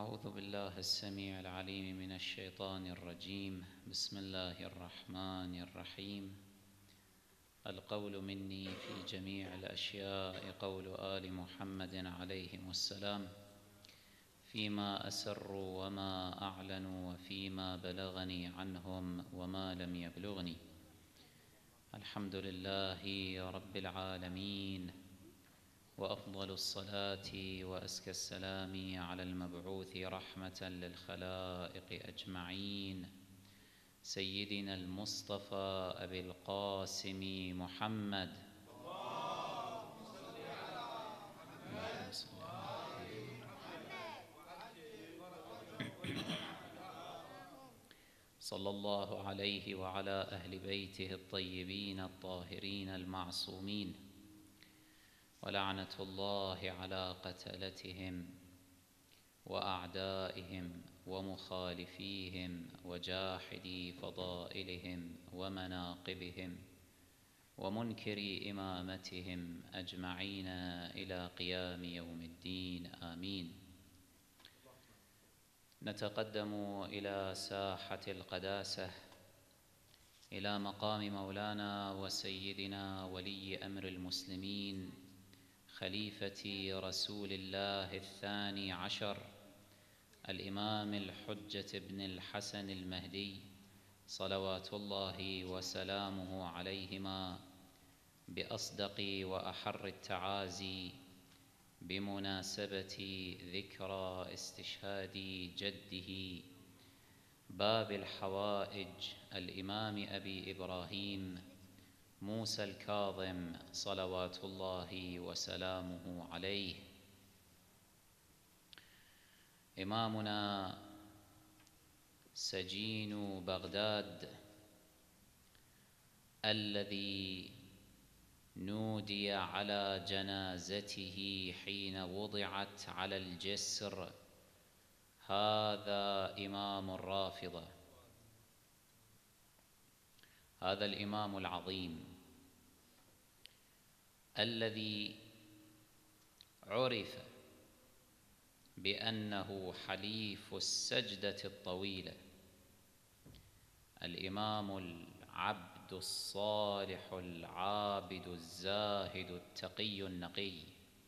أعوذ بالله السميع العليم من الشيطان الرجيم. بسم الله الرحمن الرحيم. القول مني في جميع الأشياء قول آل محمد عليهم السلام، فيما أسروا وما أعلنوا وفيما بلغني عنهم وما لم يبلغني. الحمد لله رب العالمين، وأفضل الصلاة وأزكى السلام على المبعوث رحمة للخلائق أجمعين، سيدنا المصطفى أبي القاسم محمد. اللهم صل على محمد صلى الله عليه وعلى أهل بيته الطيبين الطاهرين المعصومين، ولعنة الله على قتلتهم وأعدائهم ومخالفيهم وجاحدي فضائلهم ومناقبهم ومنكري إمامتهم أجمعين إلى قيام يوم الدين، آمين. نتقدم إلى ساحة القداسة، إلى مقام مولانا وسيدنا ولي أمر المسلمين خليفة رسول الله الثاني عشر، الإمام الحجة بن الحسن المهدي صلوات الله وسلامه عليهما، بأصدق وأحر التعازي بمناسبة ذكرى استشهاد جده باب الحوائج الإمام أبي إبراهيم موسى الكاظم صلوات الله وسلامه عليه. إمامنا سجين بغداد الذي نودي على جنازته حين وضعت على الجسر، هذا إمام الرافضة، هذا الإمام العظيم الذي عرف بأنه حليف السجدة الطويلة، الإمام العبد الصالح العابد الزاهد التقي النقي.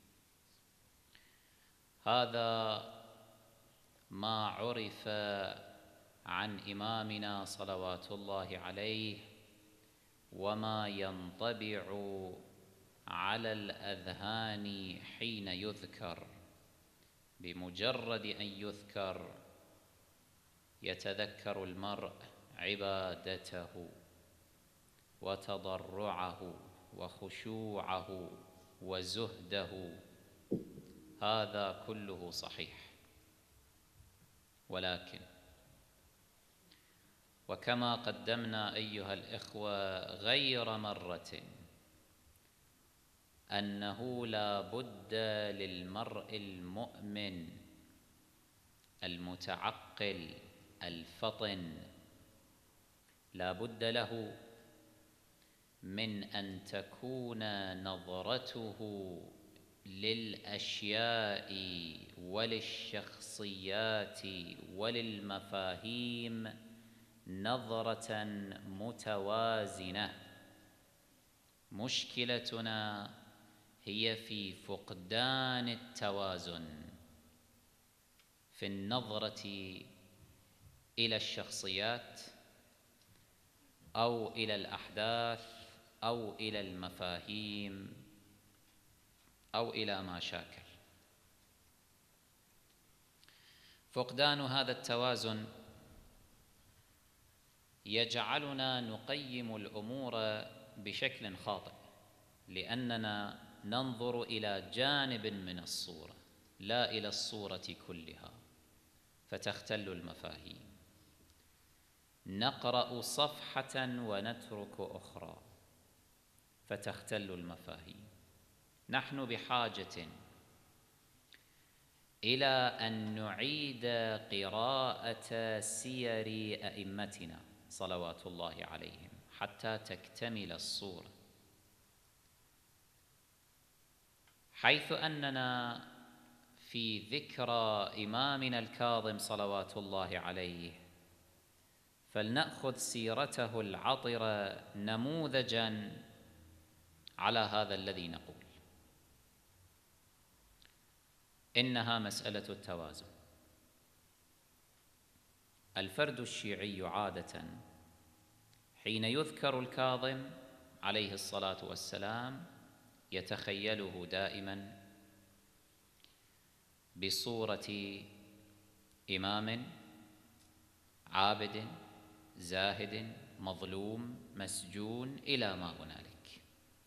هذا ما عرف عن إمامنا صلوات الله عليه، وما ينطبع على الأذهان حين يذكر. بمجرد أن يذكر يتذكر المرء عبادته وتضرعه وخشوعه وزهده، هذا كله صحيح، ولكن وكما قدمنا أيها الإخوة غير مرة أنه لا بد للمرء المؤمن المتعقل الفطن، لا بد له من أن تكون نظرته للأشياء وللشخصيات وللمفاهيم نظرة متوازنة. مشكلتنا هي في فقدان التوازن في النظرة إلى الشخصيات أو إلى الأحداث أو إلى المفاهيم أو إلى ما شاكل. فقدان هذا التوازن يجعلنا نقيم الأمور بشكل خاطئ، لأننا ننظر إلى جانب من الصورة لا إلى الصورة كلها، فتختل المفاهيم. نقرأ صفحة ونترك أخرى فتختل المفاهيم. نحن بحاجة إلى أن نعيد قراءة سير أئمتنا صلوات الله عليهم حتى تكتمل الصورة، حيث أننا في ذكرى إمامنا الكاظم صلوات الله عليه، فلنأخذ سيرته العطرة نموذجاً على هذا الذي نقول. إنها مسألة التوازن. الفرد الشيعي عادة حين يذكر الكاظم عليه الصلاة والسلام يتخيله دائماً بصورة إمام عابد زاهد مظلوم مسجون إلى ما هنالك.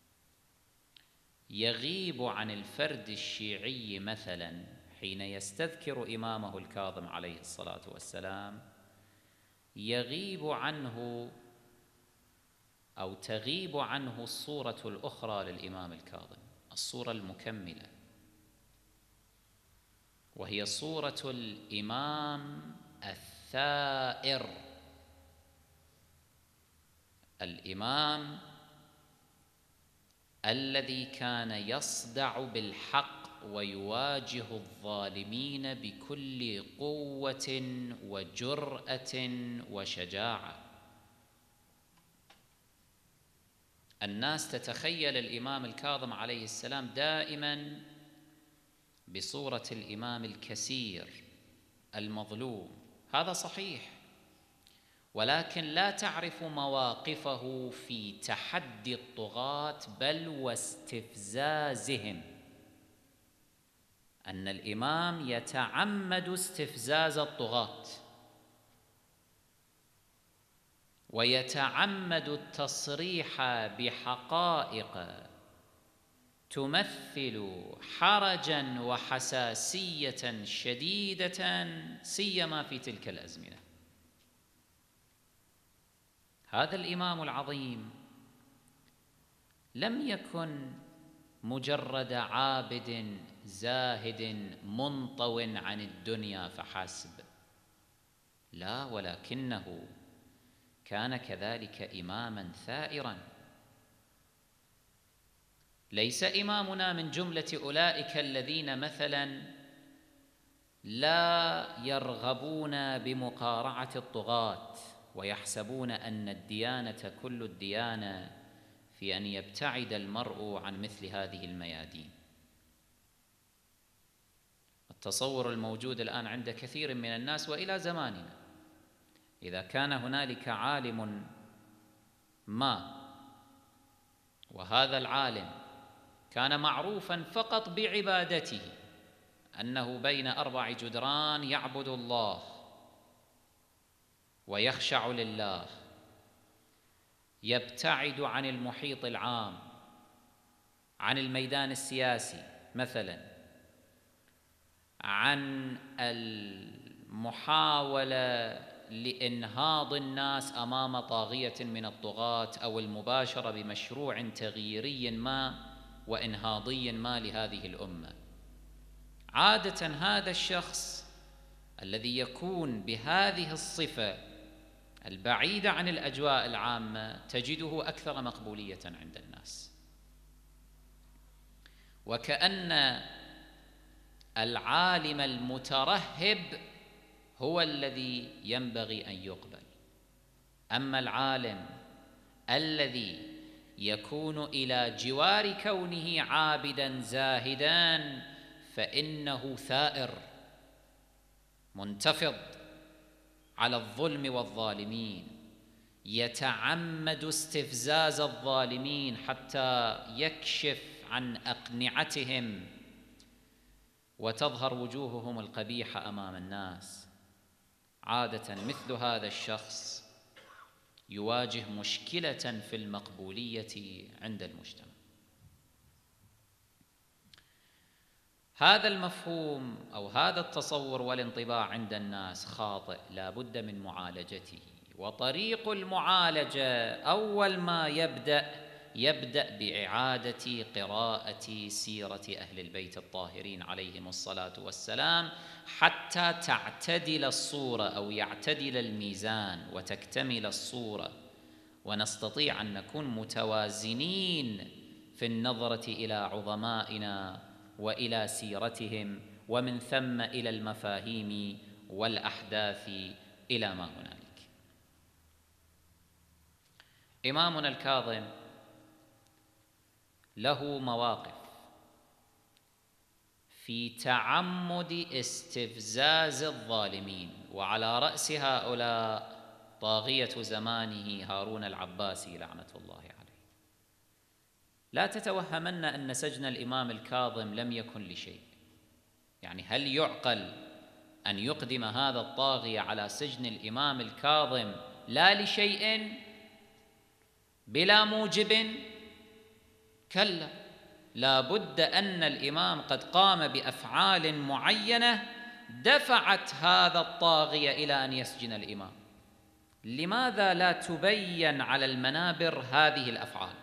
يغيب عن الفرد الشيعي مثلا حين يستذكر إمامه الكاظم عليه الصلاة والسلام، يغيب عنه أو تغيب عنه الصورة الأخرى للإمام الكاظم، الصورة المكملة، وهي صورة الإمام الثائر، الإمام الذي كان يصدع بالحق ويواجه الظالمين بكل قوة وجرأة وشجاعة. الناس تتخيل الإمام الكاظم عليه السلام دائما بصورة الإمام الكسير المظلوم، هذا صحيح، ولكن لا تعرف مواقفه في تحدي الطغاة بل واستفزازهم. أن الإمام يتعمد استفزاز الطغاة ويتعمد التصريح بحقائق تمثل حرجاً وحساسية شديدة سيما في تلك الأزمنة. هذا الإمام العظيم لم يكن مجرد عابد زاهد منطو عن الدنيا فحسب، لا، ولكنه كان كذلك إماماً ثائراً. ليس إمامنا من جملة أولئك الذين مثلاً لا يرغبون بمقارعة الطغاة ويحسبون أن الديانة كل الديانة في أن يبتعد المرء عن مثل هذه الميادين. التصور الموجود الآن عند كثير من الناس وإلى زماننا، إذا كان هنالك عالم ما وهذا العالم كان معروفاً فقط بعبادته، أنه بين 4 جدران يعبد الله ويخشع لله، يبتعد عن المحيط العام، عن الميدان السياسي مثلاً، عن المحاولة لإنهاض الناس أمام طاغية من الطغاة أو المباشرة بمشروع تغييري ما وإنهاضي ما لهذه الأمة. عادة هذا الشخص الذي يكون بهذه الصفة البعيدة عن الأجواء العامة تجده أكثر مقبولية عند الناس، وكأن العالم المترهب هو الذي ينبغي أن يقبل. أما العالم الذي يكون إلى جوار كونه عابداً زاهداً فإنه ثائر منتفض على الظلم والظالمين، يتعمد استفزاز الظالمين حتى يكشف عن أقنعتهم وتظهر وجوههم القبيحة أمام الناس. عادة مثل هذا الشخص يواجه مشكلة في المقبولية عند المجتمع. هذا المفهوم أو هذا التصور والانطباع عند الناس خاطئ، لا بد من معالجته. وطريق المعالجة أول ما يبدأ بإعادة قراءة سيرة أهل البيت الطاهرين عليهم الصلاة والسلام حتى تعتدل الصورة أو يعتدل الميزان وتكتمل الصورة، ونستطيع أن نكون متوازنين في النظرة إلى عظمائنا وإلى سيرتهم ومن ثم إلى المفاهيم والأحداث إلى ما هنالك. إمامنا الكاظم له مواقف في تعمد استفزاز الظالمين، وعلى رأس هؤلاء طاغية زمانه هارون العباسي لعنة الله عليه. لا تتوهمن أن سجن الإمام الكاظم لم يكن لشيء، يعني هل يعقل أن يقدم هذا الطاغية على سجن الإمام الكاظم لا لشيء بلا موجب؟ كلا، لا بد أن الإمام قد قام بأفعال معينة دفعت هذا الطاغية إلى أن يسجن الإمام. لماذا لا تبين على المنابر هذه الأفعال؟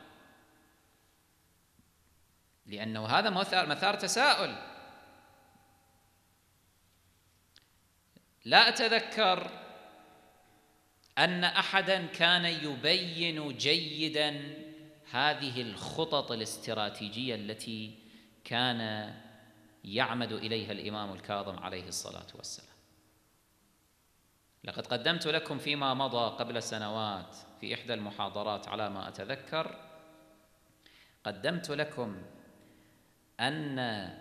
لأنه هذا مثار تساؤل. لا أتذكر أن أحدا كان يبين جيدا هذه الخطط الاستراتيجية التي كان يعمد إليها الإمام الكاظم عليه الصلاة والسلام. لقد قدمت لكم فيما مضى قبل سنوات في إحدى المحاضرات على ما أتذكر، قدمت لكم أن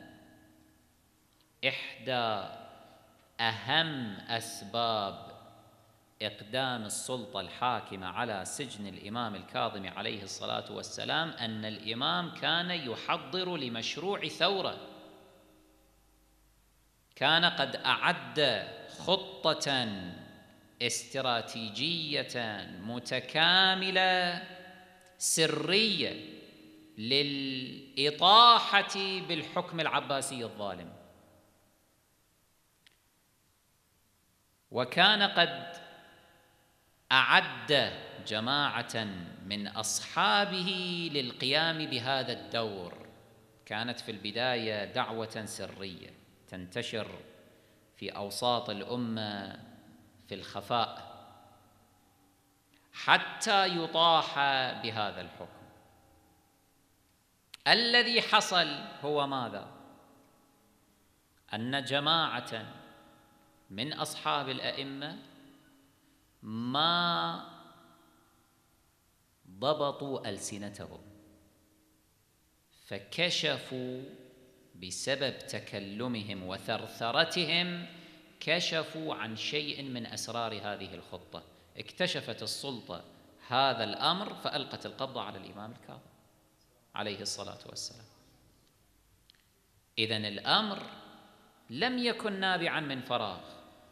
إحدى أهم أسباب إقدام السلطة الحاكمة على سجن الإمام الكاظم عليه الصلاة والسلام أن الإمام كان يحضر لمشروع ثورة، كان قد أعد خطة استراتيجية متكاملة سرية للإطاحة بالحكم العباسي الظالم، وكان قد أعد جماعة من أصحابه للقيام بهذا الدور. كانت في البداية دعوة سرية تنتشر في أوساط الأمة في الخفاء حتى يطاح بهذا الحكم. الذي حصل هو ماذا؟ أن جماعة من أصحاب الأئمة ما ضبطوا ألسنتهم، فكشفوا بسبب تكلمهم وثرثرتهم، كشفوا عن شيء من أسرار هذه الخطة. اكتشفت السلطة هذا الأمر فألقت القبض على الإمام الكاظم عليه الصلاة والسلام. إذن الأمر لم يكن نابعا من فراغ.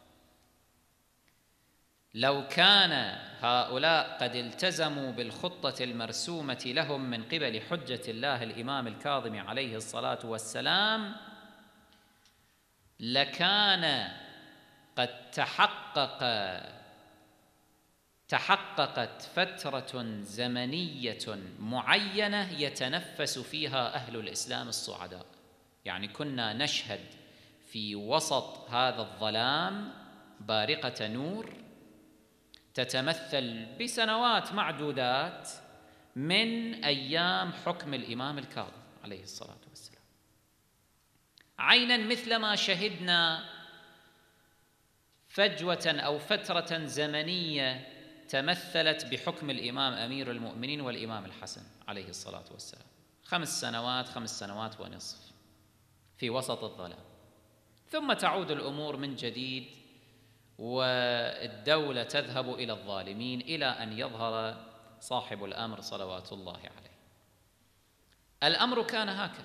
لو كان هؤلاء قد التزموا بالخطة المرسومة لهم من قبل حجة الله الإمام الكاظم عليه الصلاة والسلام، لكان قد تحققت فترة زمنية معينة يتنفس فيها أهل الإسلام الصعداء. يعني كنا نشهد في وسط هذا الظلام بارقة نور تتمثل بسنوات معدودات من أيام حكم الإمام الكاظم عليه الصلاة والسلام، عيناً مثل ما شهدنا فجوة أو فترة زمنية تمثلت بحكم الإمام أمير المؤمنين والإمام الحسن عليه الصلاة والسلام، 5 سنوات ونصف في وسط الظلام، ثم تعود الأمور من جديد والدولة تذهب إلى الظالمين إلى أن يظهر صاحب الأمر صلوات الله عليه. الأمر كان هكذا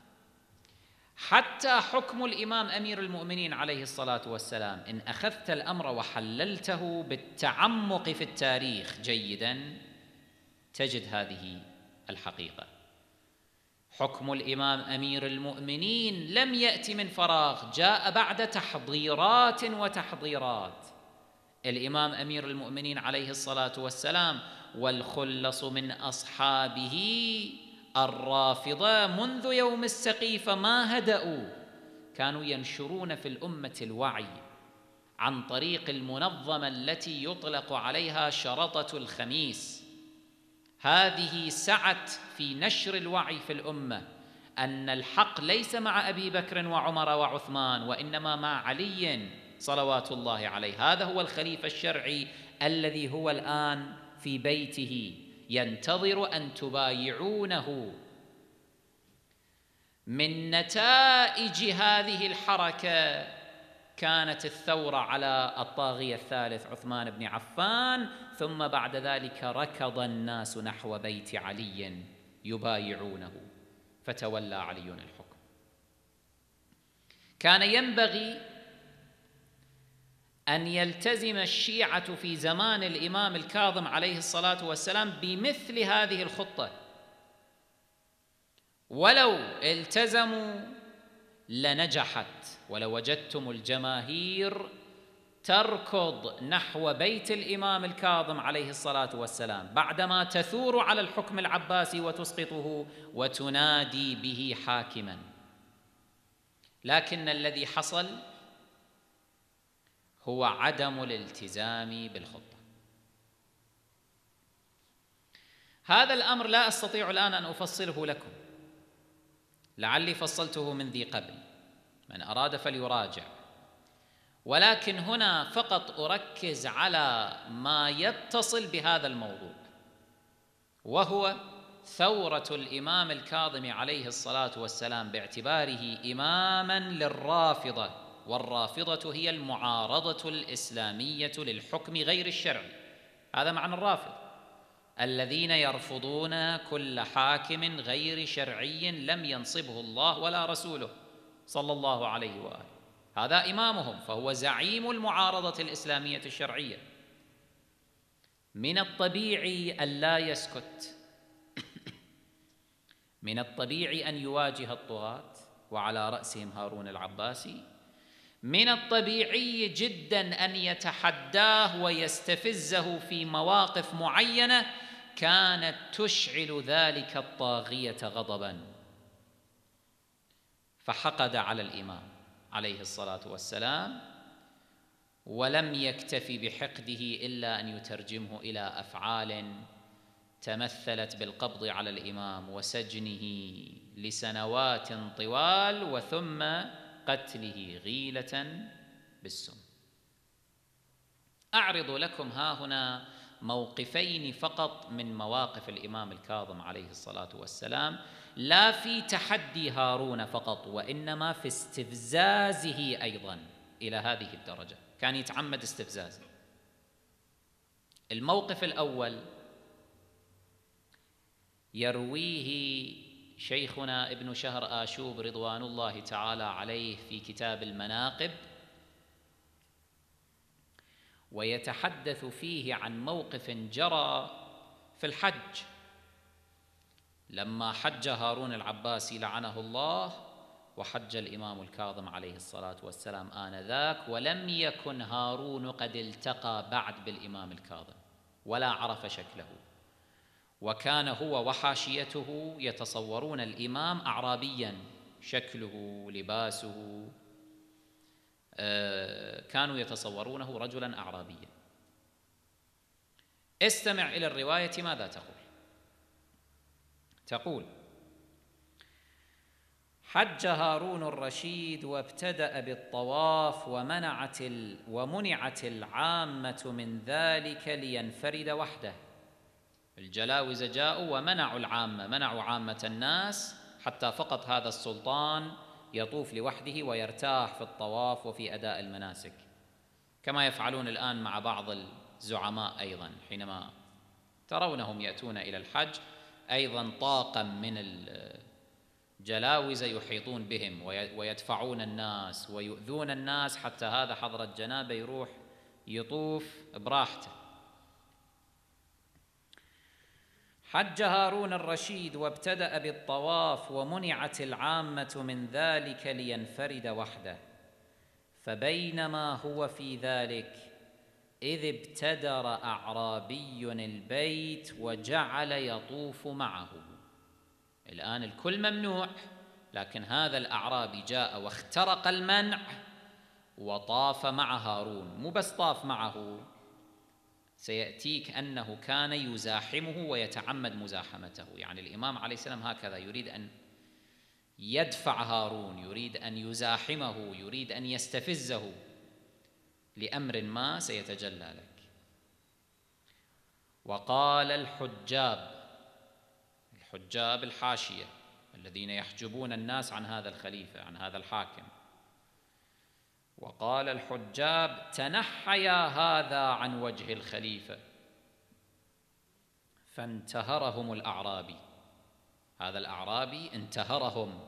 حتى حكم الإمام أمير المؤمنين عليه الصلاة والسلام. إن أخذت الأمر وحللته بالتعمق في التاريخ جيداً تجد هذه الحقيقة. حكم الإمام أمير المؤمنين لم يأتي من فراغ، جاء بعد تحضيرات وتحضيرات. الإمام أمير المؤمنين عليه الصلاة والسلام والخلص من أصحابه الرافضة منذ يوم السقيفة ما هدأوا، كانوا ينشرون في الأمة الوعي عن طريق المنظمة التي يطلق عليها شرطة الخميس. هذه سعت في نشر الوعي في الأمة. أن الحق ليس مع أبي بكر وعمر وعثمان، وإنما مع علي صلوات الله عليه. هذا هو الخليفة الشرعي الذي هو الآن في بيته ينتظر أن تبايعونه. من نتائج هذه الحركة كانت الثورة على الطاغية الثالث عثمان بن عفان، ثم بعد ذلك ركض الناس نحو بيت علي يبايعونه، فتولى علي الحكم. كان ينبغي أن يلتزم الشيعة في زمان الإمام الكاظم عليه الصلاة والسلام بمثل هذه الخطة، ولو التزموا لنجحت. ولو وجدتم الجماهير تركض نحو بيت الإمام الكاظم عليه الصلاة والسلام بعدما تثور على الحكم العباسي وتسقطه وتنادي به حاكما، لكن الذي حصل هو عدم الالتزام بالخطة. هذا الأمر لا أستطيع الآن أن أفصله لكم، لعلي فصلته من ذي قبل، من أراد فليراجع، ولكن هنا فقط أركز على ما يتصل بهذا الموضوع، وهو ثورة الإمام الكاظم عليه الصلاة والسلام باعتباره إماماً للرافضة، والرافضة هي المعارضة الإسلامية للحكم غير الشرعي. هذا معنى الرافض، الذين يرفضون كل حاكم غير شرعي لم ينصبه الله ولا رسوله صلى الله عليه وآله. هذا إمامهم، فهو زعيم المعارضة الإسلامية الشرعية. من الطبيعي أن لا يسكت، من الطبيعي أن يواجه الطغاة وعلى رأسهم هارون العباسي، من الطبيعي جدا أن يتحداه ويستفزه في مواقف معينة كانت تشعل ذلك الطاغية غضبا، فحقد على الإمام عليه الصلاة والسلام، ولم يكتفي بحقده إلا أن يترجمه إلى أفعال تمثلت بالقبض على الإمام وسجنه لسنوات طوال، وثم قتله غيلة بالسم. أعرض لكم ها هنا موقفين فقط من مواقف الإمام الكاظم عليه الصلاة والسلام، لا في تحدي هارون فقط، وإنما في استفزازه أيضا إلى هذه الدرجة، كان يتعمد استفزازه. الموقف الأول يرويه شيخنا ابن شهر آشوب رضوان الله تعالى عليه في كتاب المناقب، ويتحدث فيه عن موقف جرى في الحج لما حج هارون العباسي لعنه الله، وحج الإمام الكاظم عليه الصلاة والسلام آنذاك، ولم يكن هارون قد التقى بعد بالإمام الكاظم ولا عرف شكله، وكان هو وحاشيته يتصورون الإمام أعرابياً، شكله لباسه كانوا يتصورونه رجلاً أعرابياً. استمع إلى الرواية ماذا تقول. تقول: حج هارون الرشيد وابتدأ بالطواف ومنعت العامة من ذلك لينفرد وحده. الجلاوزة جاءوا ومنعوا العامة، منعوا عامة الناس حتى فقط هذا السلطان يطوف لوحده ويرتاح في الطواف وفي أداء المناسك، كما يفعلون الآن مع بعض الزعماء أيضا، حينما ترونهم يأتون إلى الحج أيضا طاقم من الجلاوزة يحيطون بهم ويدفعون الناس ويؤذون الناس، حتى هذا حضرة جنابه يروح يطوف براحته. حج هارون الرشيد وابتدأ بالطواف ومنعت العامة من ذلك لينفرد وحده، فبينما هو في ذلك إذ ابتدر أعرابي البيت وجعل يطوف معه. الآن الكل ممنوع، لكن هذا الأعرابي جاء واخترق المنع وطاف مع هارون. مو بس طاف معه، سيأتيك أنه كان يزاحمه ويتعمد مزاحمته. يعني الإمام عليه السلام هكذا يريد أن يدفع هارون، يريد أن يزاحمه، يريد أن يستفزه لأمر ما سيتجلى لك. وقال الحجاب الحاشية الذين يحجبون الناس عن هذا الخليفة، عن هذا الحاكم، وقال الحجاب: تنحيا هذا عن وجه الخليفة. فانتهرهم الأعرابي، هذا الأعرابي انتهرهم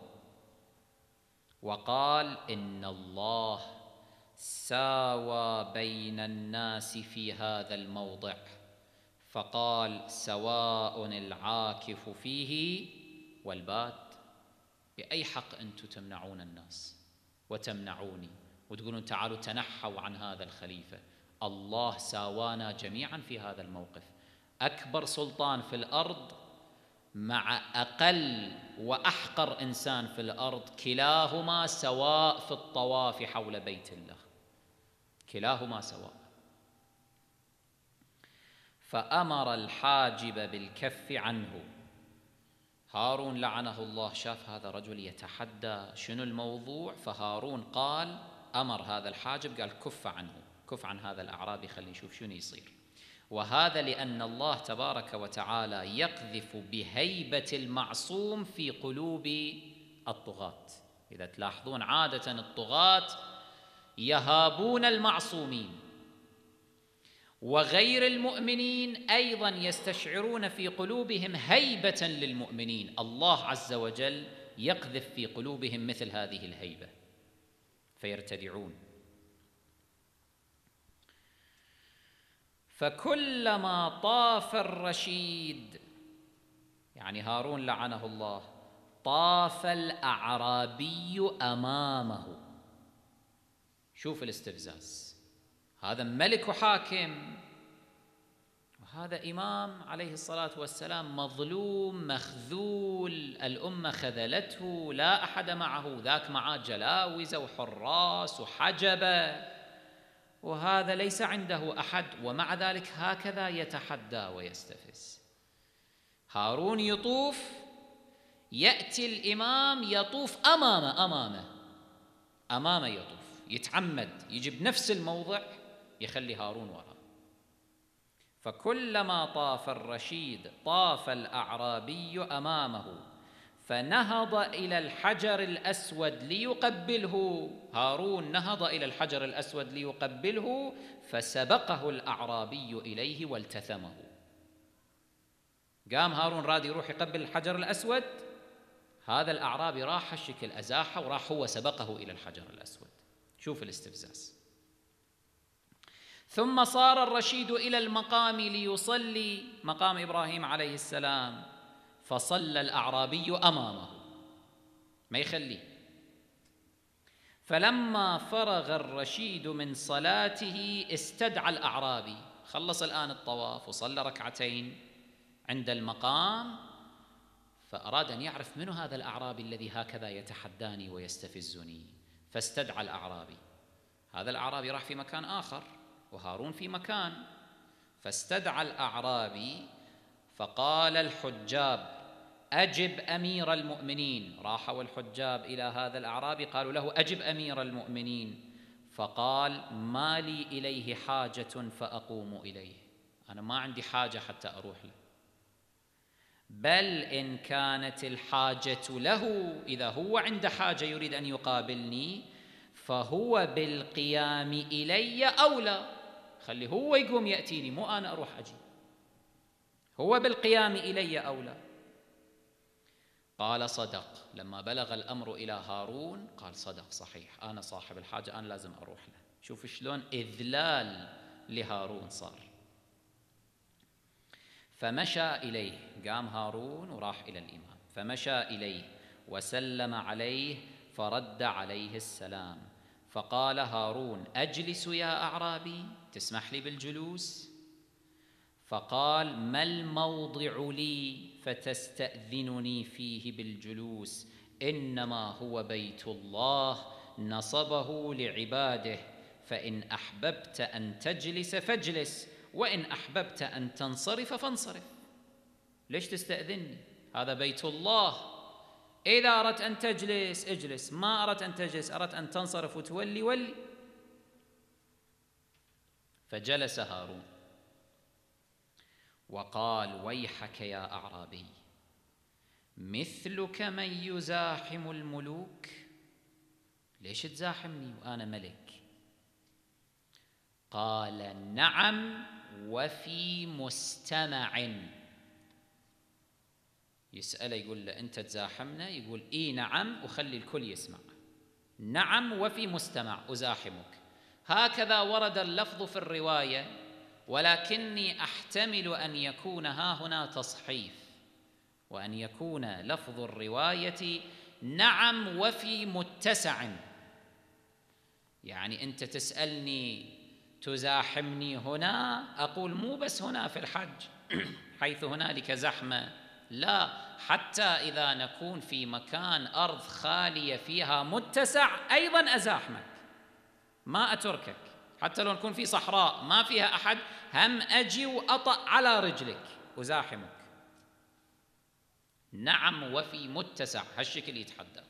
وقال: إن الله ساوى بين الناس في هذا الموضع، فقال: سواء العاكف فيه والباد. بأي حق أنتم تمنعون الناس وتمنعوني وتقولون تعالوا تنحوا عن هذا الخليفة؟ الله ساوانا جميعا في هذا الموقف. أكبر سلطان في الأرض مع أقل وأحقر إنسان في الأرض، كلاهما سواء في الطواف حول بيت الله، كلاهما سواء. فأمر الحاجب بالكف عنه. هارون لعنه الله شاف هذا رجل يتحدى شنو الموضوع، فهارون قال، أمر هذا الحاجب قال: كف عنه، كف عن هذا الأعرابي، خلي نشوف شنو يصير. وهذا لأن الله تبارك وتعالى يقذف بهيبة المعصوم في قلوب الطغاة. إذا تلاحظون عادة الطغاة يهابون المعصومين، وغير المؤمنين أيضا يستشعرون في قلوبهم هيبة للمؤمنين. الله عز وجل يقذف في قلوبهم مثل هذه الهيبة فيرتدعون. فكلما طاف الرشيد، يعني هارون لعنه الله، طاف الأعرابي أمامه. شوف الاستفزاز، هذا ملك وحاكم، وهذا إمام عليه الصلاة والسلام مظلوم مخذول، الأمة خذلته، لا أحد معه، ذاك معاه جلاوزة وحراس وحجبة، وهذا ليس عنده أحد، ومع ذلك هكذا يتحدى ويستفز. هارون يطوف، يأتي الإمام يطوف أمامه يطوف، يتعمد يجي بنفس الموضع يخلي هارون وراء. فكلما طاف الرشيد طاف الأعرابي أمامه، فنهض إلى الحجر الأسود ليقبله. هارون نهض إلى الحجر الأسود ليقبله، فسبقه الأعرابي إليه والتثمه. قام هارون راد يروح يقبل الحجر الأسود، هذا الأعرابي راح الشكل أزاحه وراح هو سبقه إلى الحجر الأسود. شوف الاستفزاز. ثم صار الرشيد إلى المقام ليصلي، مقام إبراهيم عليه السلام، فصلى الأعرابي أمامه، ما يخليه. فلما فرغ الرشيد من صلاته استدعى الأعرابي، خلص الآن الطواف وصلى ركعتين عند المقام، فأراد أن يعرف من هذا الأعرابي الذي هكذا يتحداني ويستفزني، فاستدعى الأعرابي. هذا الأعرابي راح في مكان آخر وهارون في مكان، فاستدعى الأعرابي فقال الحجاب: أجب أمير المؤمنين. راحوا الحجاب إلى هذا الأعرابي قالوا له: أجب أمير المؤمنين. فقال: ما لي إليه حاجة فأقوم إليه، أنا ما عندي حاجة حتى أروح له، بل إن كانت الحاجة له، إذا هو عنده حاجة يريد أن يقابلني، فهو بالقيام إلي أولى، خلي هو يقوم يأتيني، مو أنا أروح أجي، هو بالقيام إلي أولى. قال: صدق. لما بلغ الأمر إلى هارون قال: صدق، صحيح، أنا صاحب الحاجة، أنا لازم أروح له. شوف شلون إذلال لهارون صار. فمشى إليه، قام هارون وراح إلى الإمام، فمشى إليه وسلم عليه فرد عليه السلام. فقال هارون: أجلس يا أعرابي، تسمح لي بالجلوس؟ فقال: ما الموضع لي فتستأذنني فيه بالجلوس؟ إنما هو بيت الله نصبه لعباده، فإن أحببت أن تجلس فاجلس، وإن أحببت أن تنصرف فانصرف. ليش تستأذني؟ هذا بيت الله، إذا أردت أن تجلس اجلس، ما أردت أن تجلس، أردت أن تنصرف وتولي ولي. فجلس هارون وقال: ويحك يا أعرابي، مثلك من يزاحم الملوك؟ ليش تزاحمني وأنا ملك؟ قال: نعم وفي مستمع. يسأله يقول له: أنت تزاحمنا؟ يقول: إي نعم، وخلي الكل يسمع. نعم وفي مستمع أزاحمك. هكذا ورد اللفظ في الرواية، ولكني أحتمل أن يكون ها هنا تصحيف، وأن يكون لفظ الرواية نعم وفي متسع. يعني أنت تسألني تزاحمني هنا، أقول مو بس هنا في الحج حيث هنالك زحمة، لا، حتى إذا نكون في مكان أرض خالية فيها متسع أيضا أزاحمك، ما أتركك. حتى لو نكون في صحراء ما فيها أحد، هم أجي وأطأ على رجلك أزاحمك. نعم وفي متسع، هالشكل يتحدى.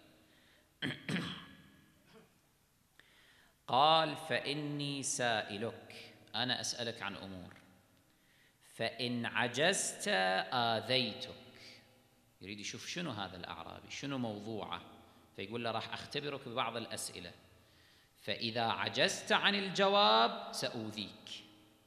قال: فإني سائلك، أنا أسألك عن أمور، فإن عجزت آذيتك. يريد يشوف شنو هذا الأعرابي، شنو موضوعه، فيقول له: راح أختبرك ببعض الأسئلة، فإذا عجزت عن الجواب سأوذيك.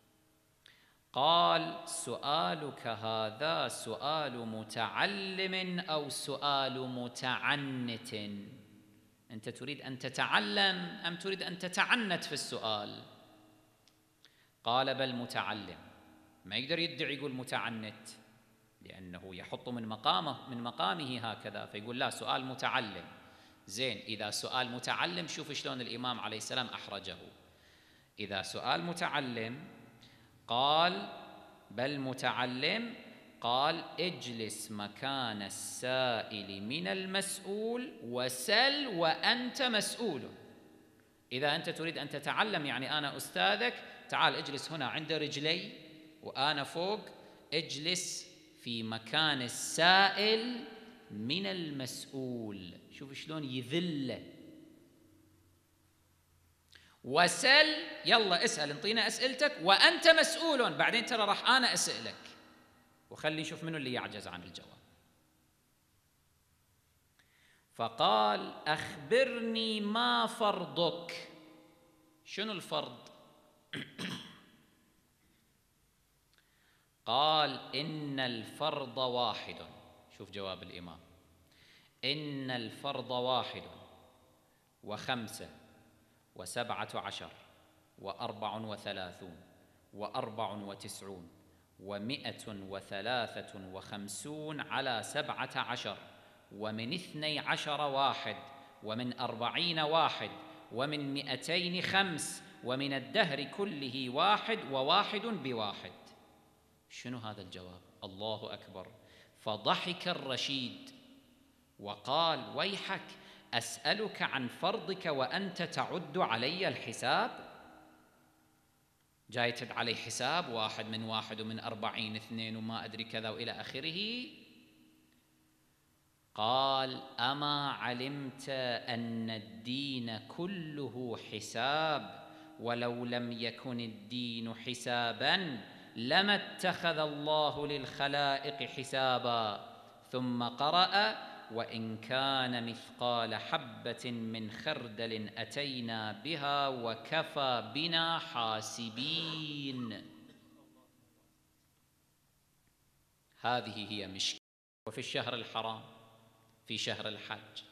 قال: سؤالك هذا سؤال متعلم أو سؤال متعنت؟ أنت تريد أن تتعلم أم تريد أن تتعنت في السؤال؟ قال: بل متعلم. ما يقدر يدعي يقول متعنت، لأنه يحط من مقامه هكذا، فيقول لا، سؤال متعلم. زين، إذا سؤال متعلم شوف شلون الإمام عليه السلام أحرجه. إذا سؤال متعلم قال: بل متعلم، قال: اجلس مكان السائل من المسؤول وسل وأنت مسؤول. إذا أنت تريد أن تتعلم، يعني أنا أستاذك، تعال اجلس هنا عند رجلي وأنا فوق، اجلس في مكان السائل من المسؤول. شوف شلون يذله. وسل، يلا اسأل، انطينا أسئلتك، وأنت مسؤول، بعدين ترى راح أنا أسألك، وخلي نشوف منو اللي يعجز عن الجواب. فقال: أخبرني ما فرضك. شنو الفرض؟ قال: إن الفرض واحد. شوف جواب الإمام: إن الفرض 1 و5 و17 و34 و94 و153 على 17 ومن 12 واحد ومن 40 واحد ومن 200 5 ومن الدهر كله واحد وواحد بواحد. شنو هذا الجواب؟ الله أكبر. فضحك الرشيد وقال: ويحك، أسألك عن فرضك وأنت تعد علي الحساب؟ جاي تعد علي حساب 1 من 1 ومن 40 2 وما أدري كذا وإلى آخره. قال: أما علمت أن الدين كله حساب، ولو لم يكن الدين حسابا لما اتخذ الله للخلائق حسابا. ثم قرأ: وإن كان مثقال حبة من خردل أتينا بها وكفى بنا حاسبين. هذه هي مشكلة. وفي الشهر الحرام، في شهر الحج.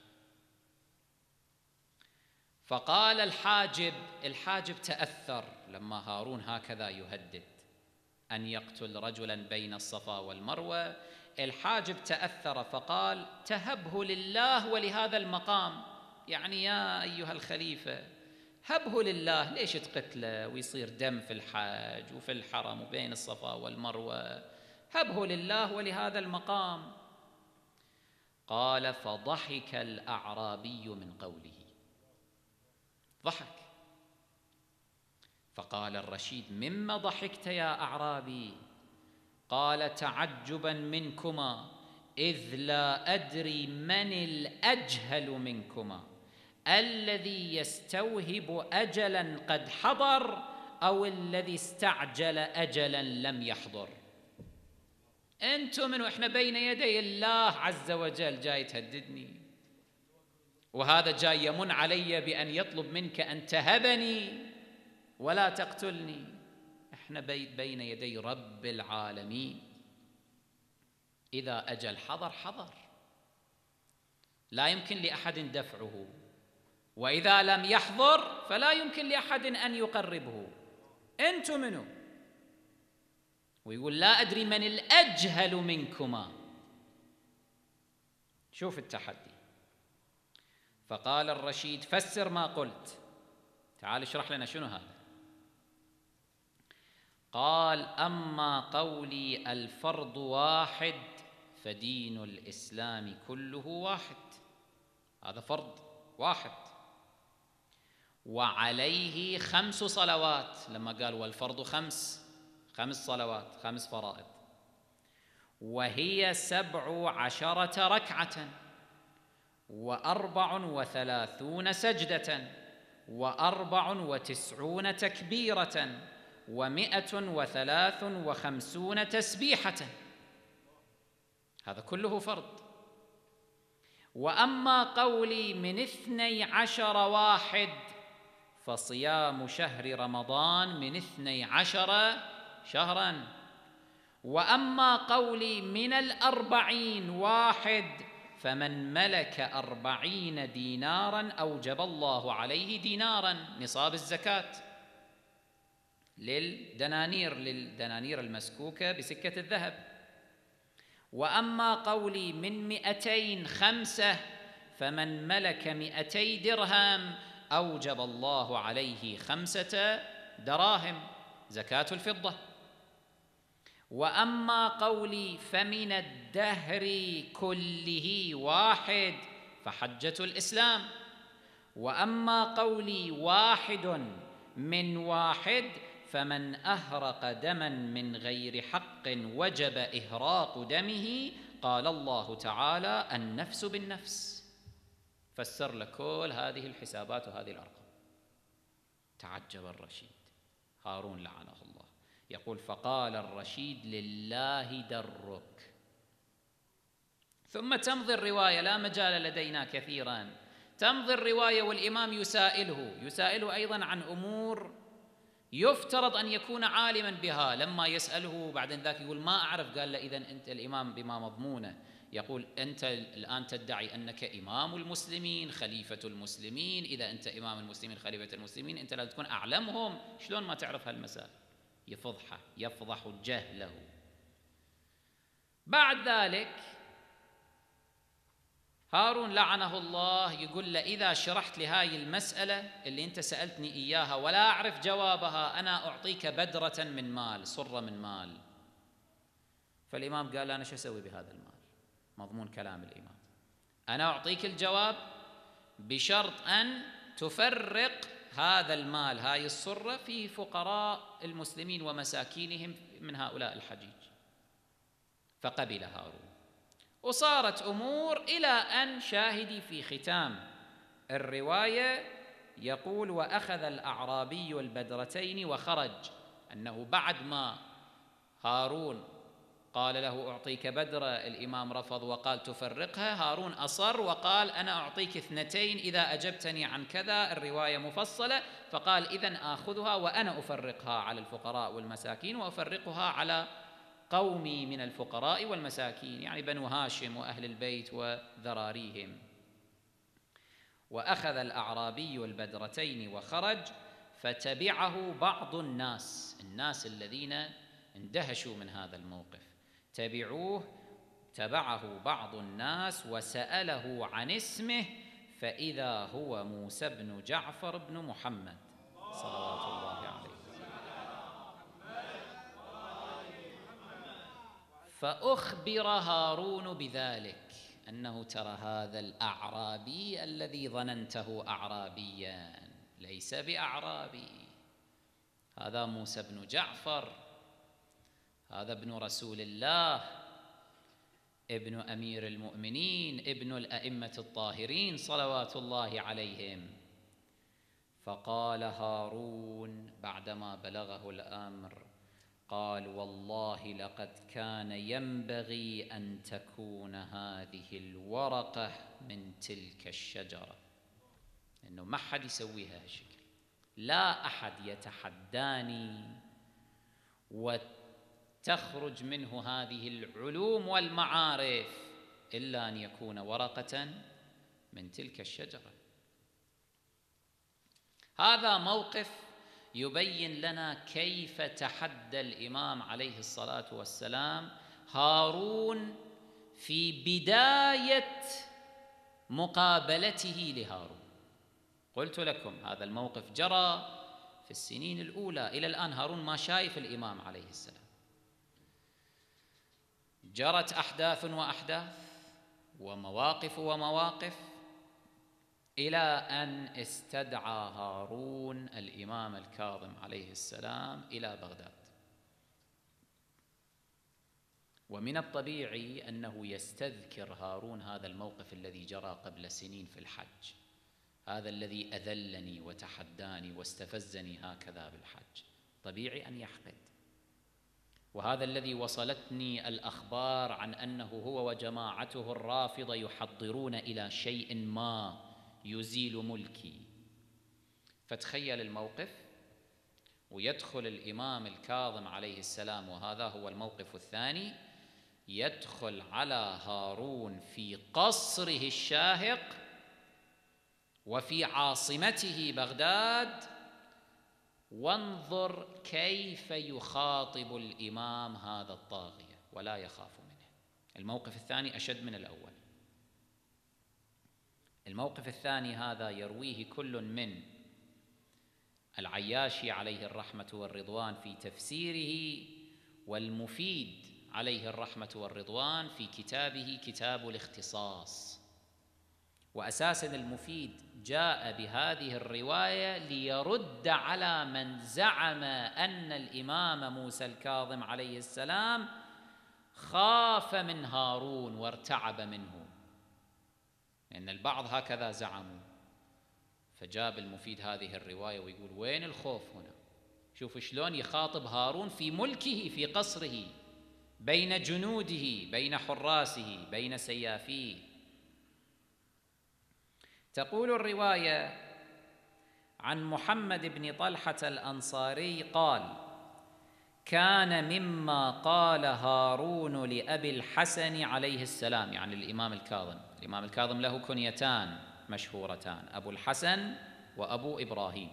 فقال الحاجب تأثر لما هارون هكذا يهدد أن يقتل رجلا بين الصفا والمروة. الحاجب تأثر فقال: تهبه لله ولهذا المقام، يعني يا أيها الخليفة هبه لله، ليش تقتله ويصير دم في الحج وفي الحرم وبين الصفا والمروة؟ هبه لله ولهذا المقام. قال: فضحك الأعرابي من قوله، ضحك. فقال الرشيد: مما ضحكت يا أعرابي؟ قال: تعجبا منكما، إذ لا أدري من الأجهل منكما الذي يستوهب أجلا قد حضر أو الذي استعجل أجلا لم يحضر. أنتم من وإحنا بين يدي الله عز وجل جاي تهددني، وهذا جاي يمن علي بأن يطلب منك أن تهبني ولا تقتلني. إحنا بين يدي رب العالمين، إذا أجل حضر حضر، لا يمكن لأحد دفعه، وإذا لم يحضر فلا يمكن لأحد أن يقربه. أنتم منه؟ ويقول لا أدري من الأجهل منكما. شوف التحدي. فقال الرشيد فسر ما قلت. تعال اشرح لنا شنو هذا. قال أما قولي الفرض واحد فدين الإسلام كله واحد، هذا فرض واحد، وعليه 5 صلوات، لما قال والفرض 5 صلوات، 5 فرائض، وهي 17 ركعة، 34 سجدة، 94 تكبيرة، 153 تسبيحة، هذا كله فرض. وأما قولي من 12 واحد فصيام شهر رمضان من 12 شهرا. وأما قولي من 40 واحد فمن ملك 40 دينارا أوجب الله عليه دينارا، نصاب الزكاة للدنانير المسكوكة بسكة الذهب. وأما قولي من 205 فمن ملك 200 درهم أوجب الله عليه 5 دراهم زكاة الفضة. وأما قولي فمن الدهر كله واحد فحجة الإسلام. وأما قولي واحد من واحد فمن أهرق دما من غير حق وجب إهراق دمه، قال الله تعالى النفس بالنفس. فسر لك كل هذه الحسابات وهذه الأرقام. تعجب الرشيد هارون لعنه الله، يقول فقال الرشيد لله درك. ثم تمضي الرواية، لا مجال لدينا كثيرا، تمضي الرواية والإمام يسائله أيضا عن أمور يفترض أن يكون عالما بها. لما يسأله بعد ذاك يقول ما أعرف، قال له إذن أنت الإمام بما مضمونه. يقول أنت الآن تدعي أنك إمام المسلمين خليفة المسلمين، إذا أنت إمام المسلمين خليفة المسلمين أنت لازم تكون أعلمهم، شلون ما تعرف هالمسائل؟ يفضح جهله. بعد ذلك هارون لعنه الله يقول له إذا شرحت لي هاي المسألة اللي أنت سألتني إياها ولا أعرف جوابها أنا أعطيك بدرة من مال، صرة من مال. فالإمام قال أنا شو أسوي بهذا المال؟ مضمون كلام الإمام أنا أعطيك الجواب بشرط أن تفرق هذا المال، هاي الصرة، في فقراء المسلمين ومساكينهم من هؤلاء الحجيج. فقبل هارون، وصارت أمور إلى أن شاهدي في ختام الرواية يقول وأخذ الأعرابي البدرتين وخرج، أنه بعد ما هارون قال له أعطيك بدرة، الإمام رفض وقال تفرقها، هارون أصر وقال أنا أعطيك 2 إذا أجبتني عن كذا، الرواية مفصلة، فقال إذن آخذها وأنا أفرقها على الفقراء والمساكين وأفرقها على قومي من الفقراء والمساكين، يعني بنو هاشم وأهل البيت وذراريهم. وأخذ الأعرابي البدرتين وخرج، فتبعه بعض الناس الذين اندهشوا من هذا الموقف، تبعه بعض الناس وسأله عن اسمه، فإذا هو موسى بن جعفر بن محمد صلوات الله عليه. فأخبر هارون بذلك، أنه ترى هذا الأعرابي الذي ظننته أعرابيا ليس بأعرابي، هذا موسى بن جعفر، هذا ابن رسول الله، ابن أمير المؤمنين، ابن الأئمة الطاهرين صلوات الله عليهم. فقال هارون بعدما بلغه الأمر، قال: والله لقد كان ينبغي أن تكون هذه الورقة من تلك الشجرة، إنه ما حد يسويها هالشكل، لا أحد يتحداني وتخرج منه هذه العلوم والمعارف إلا أن يكون ورقة من تلك الشجرة. هذا موقف يبين لنا كيف تحدى الإمام عليه الصلاة والسلام هارون في بداية مقابلته لهارون. قلت لكم هذا الموقف جرى في السنين الأولى، إلى الآن هارون ما شايف الإمام عليه السلام. جرت أحداث وأحداث ومواقف ومواقف إلى أن استدعى هارون الإمام الكاظم عليه السلام إلى بغداد. ومن الطبيعي أنه يستذكر هارون هذا الموقف الذي جرى قبل سنين في الحج، هذا الذي أذلني وتحداني واستفزني هكذا بالحج، طبيعي أن يحقد. وهذا الذي وصلتني الأخبار عن أنه هو وجماعته الرافضة يحضرون إلى شيء ما يزيل ملكي. فتخيل الموقف، ويدخل الإمام الكاظم عليه السلام، وهذا هو الموقف الثاني، يدخل على هارون في قصره الشاهق وفي عاصمته بغداد، وانظر كيف يخاطب الإمام هذا الطاغية ولا يخاف منه. الموقف الثاني أشد من الأول. الموقف الثاني هذا يرويه كل من العياشي عليه الرحمة والرضوان في تفسيره، والمفيد عليه الرحمة والرضوان في كتابه كتاب الاختصاص. وأساساً المفيد جاء بهذه الرواية ليرد على من زعم أن الإمام موسى الكاظم عليه السلام خاف من هارون وارتعب منه، لأن البعض هكذا زعموا. فجاب المفيد هذه الرواية ويقول: وين الخوف هنا؟ شوف شلون يخاطب هارون في ملكه، في قصره، بين جنوده، بين حراسه، بين سيافيه. تقول الرواية عن محمد بن طلحة الأنصاري قال: كان مما قال هارون لأبي الحسن عليه السلام، يعني الإمام الكاظم. الإمام الكاظم له كنيتان مشهورتان، أبو الحسن وأبو إبراهيم.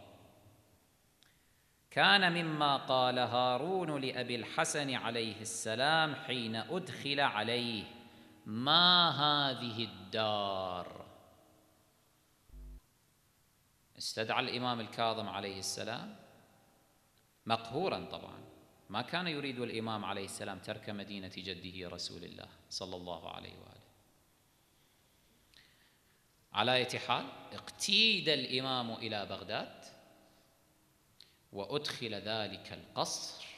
كان مما قال هارون لأبي الحسن عليه السلام حين أدخل عليه: ما هذه الدار؟ استدعى الإمام الكاظم عليه السلام مقهورا طبعا، ما كان يريد الإمام عليه السلام ترك مدينة جده رسول الله صلى الله عليه وآله. على أي حال، اقتيد الإمام إلى بغداد وأدخل ذلك القصر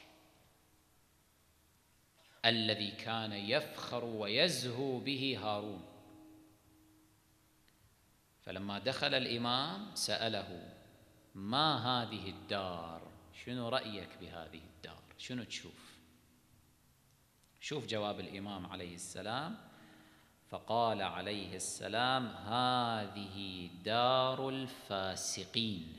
الذي كان يفخر ويزهو به هارون. فلما دخل الإمام سأله: ما هذه الدار؟ شنو رأيك بهذه الدار؟ شنو تشوف؟ شوف جواب الإمام عليه السلام. فقال عليه السلام: هذه دار الفاسقين.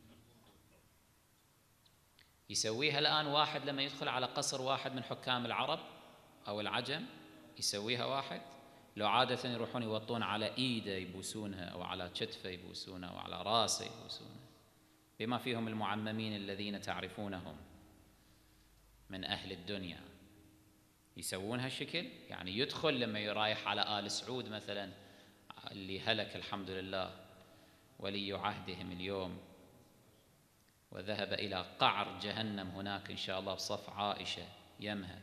يسويها الآن واحد لما يدخل على قصر واحد من حكام العرب أو العجم، يسويها واحد، لو عادة يروحون يوطون على إيده يبوسونها، أو على كتفه يبوسونها، أو على راسه يبوسونها، بما فيهم المعممين الذين تعرفونهم من أهل الدنيا، يسوون هالشكل. يعني يدخل لما يرايح على آل سعود مثلا، اللي هلك الحمد لله ولي عهدهم اليوم، وذهب إلى قعر جهنم هناك إن شاء الله بصف عائشة يمها،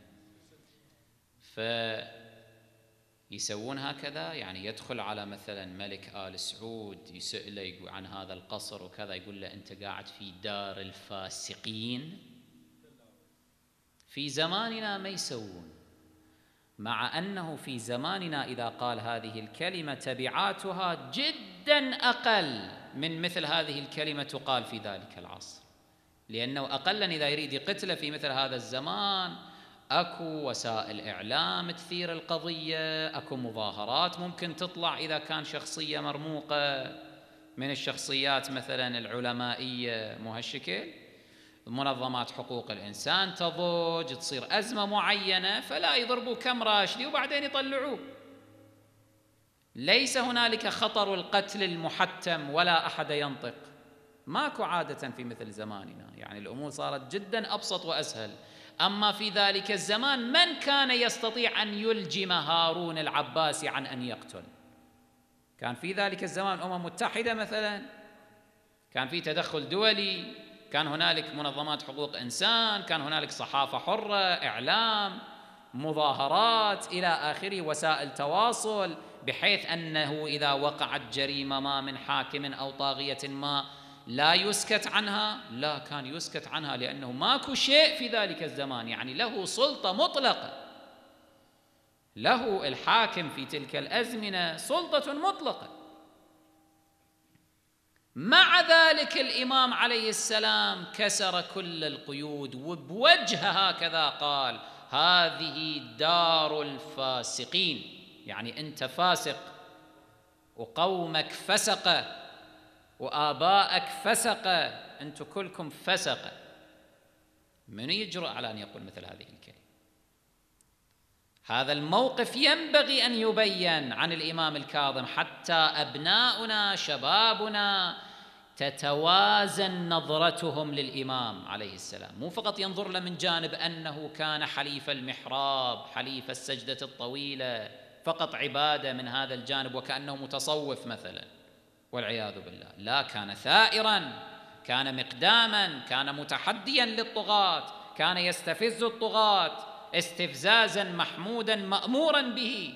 فيسوون هكذا. يعني يدخل على مثلا ملك آل سعود يسأله عن هذا القصر وكذا، يقول له: أنت قاعد في دار الفاسقين. في زماننا ما يسوون، مع أنه في زماننا إذا قال هذه الكلمة تبعاتها جدا أقل من مثل هذه الكلمة تقال في ذلك العصر، لأنه أقلا إذا يريد يقتله في مثل هذا الزمان أكو وسائل إعلام تثير القضية، أكو مظاهرات ممكن تطلع إذا كان شخصية مرموقة من الشخصيات مثلا العلمائية مو هالشكل، منظمات حقوق الإنسان تضج، تصير أزمة معينة فلا يضربوا كم راشدي وبعدين يطلعوه. ليس هنالك خطر القتل المحتم ولا أحد ينطق، ماكو عادة في مثل زماننا، يعني الأمور صارت جدا أبسط وأسهل. أما في ذلك الزمان من كان يستطيع أن يلجم هارون العباسي عن أن يقتل؟ كان في ذلك الزمان أمم متحدة مثلا، كان في تدخل دولي، كان هنالك منظمات حقوق إنسان، كان هنالك صحافة حرة، إعلام، مظاهرات إلى آخره، وسائل تواصل، بحيث أنه إذا وقعت جريمة ما من حاكم أو طاغية ما لا يسكت عنها، لا كان يسكت عنها، لأنه ماكو شيء في ذلك الزمان، يعني له سلطة مطلقة، له الحاكم في تلك الأزمنة سلطة مطلقة. مع ذلك الإمام عليه السلام كسر كل القيود، وبوجهه هكذا قال: هذه دار الفاسقين، يعني أنت فاسق وقومك فسقة وآبائك فسقة، أنتم كلكم فسقة. من يجرؤ على أن يقول مثل هذه الكلمة؟ هذا الموقف ينبغي أن يبين عن الإمام الكاظم حتى أبناؤنا شبابنا تتوازن نظرتهم للإمام عليه السلام، مو فقط ينظر له من جانب أنه كان حليف المحراب، حليف السجدة الطويلة، فقط عبادة من هذا الجانب وكأنه متصوف مثلا، والعياذ بالله. لا، كان ثائرا، كان مقداما، كان متحديا للطغاة، كان يستفز الطغاة استفزازا محمودا مأمورا به.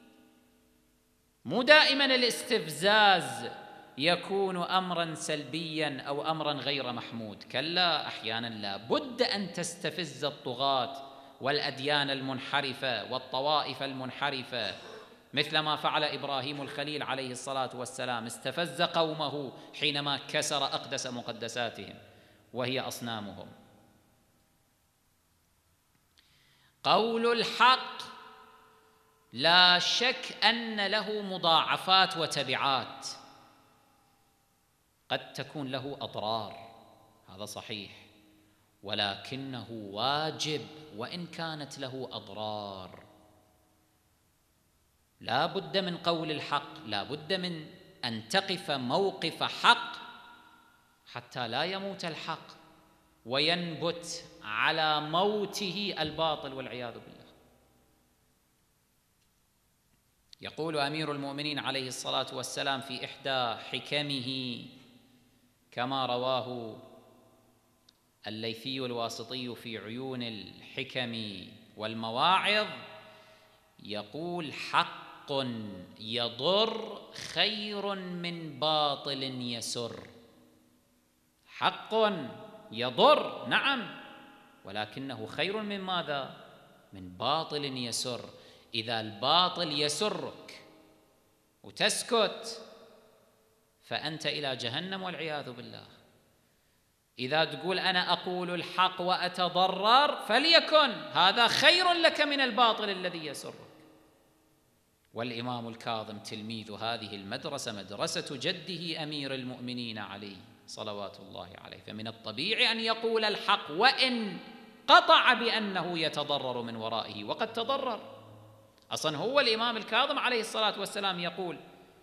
مو دائما الاستفزاز يكون أمرا سلبيا أو أمرا غير محمود، كلا، أحيانا لا بد أن تستفز الطغاة والأديان المنحرفة والطوائف المنحرفة، مثل ما فعل إبراهيم الخليل عليه الصلاة والسلام، استفز قومه حينما كسر أقدس مقدساتهم وهي أصنامهم. قول الحق لا شك أن له مضاعفات وتبعات، قد تكون له أضرار، هذا صحيح، ولكنه واجب وإن كانت له أضرار. لا بد من قول الحق، لا بد من أن تقف موقف حق حتى لا يموت الحق وينبت على موته الباطل والعياذ بالله. يقول أمير المؤمنين عليه الصلاة والسلام في إحدى حكمه كما رواه الليثي الواسطي في عيون الحكم والمواعظ، يقول: حق يضر خير من باطل يسر. حق يضر نعم، ولكنه خير من ماذا؟ من باطل يسر. إذا الباطل يسرك وتسكت فأنت إلى جهنم والعياذ بالله. إذا تقول أنا أقول الحق وأتضرر فليكن، هذا خير لك من الباطل الذي يسرك. والإمام الكاظم تلميذ هذه المدرسة، مدرسة جده أمير المؤمنين علي صلوات الله عليه، فمن الطبيعي أن يقول الحق وإن قطع بأنه يتضرر من ورائه، وقد تضرر. أصلا هو الإمام الكاظم عليه الصلاة والسلام يقول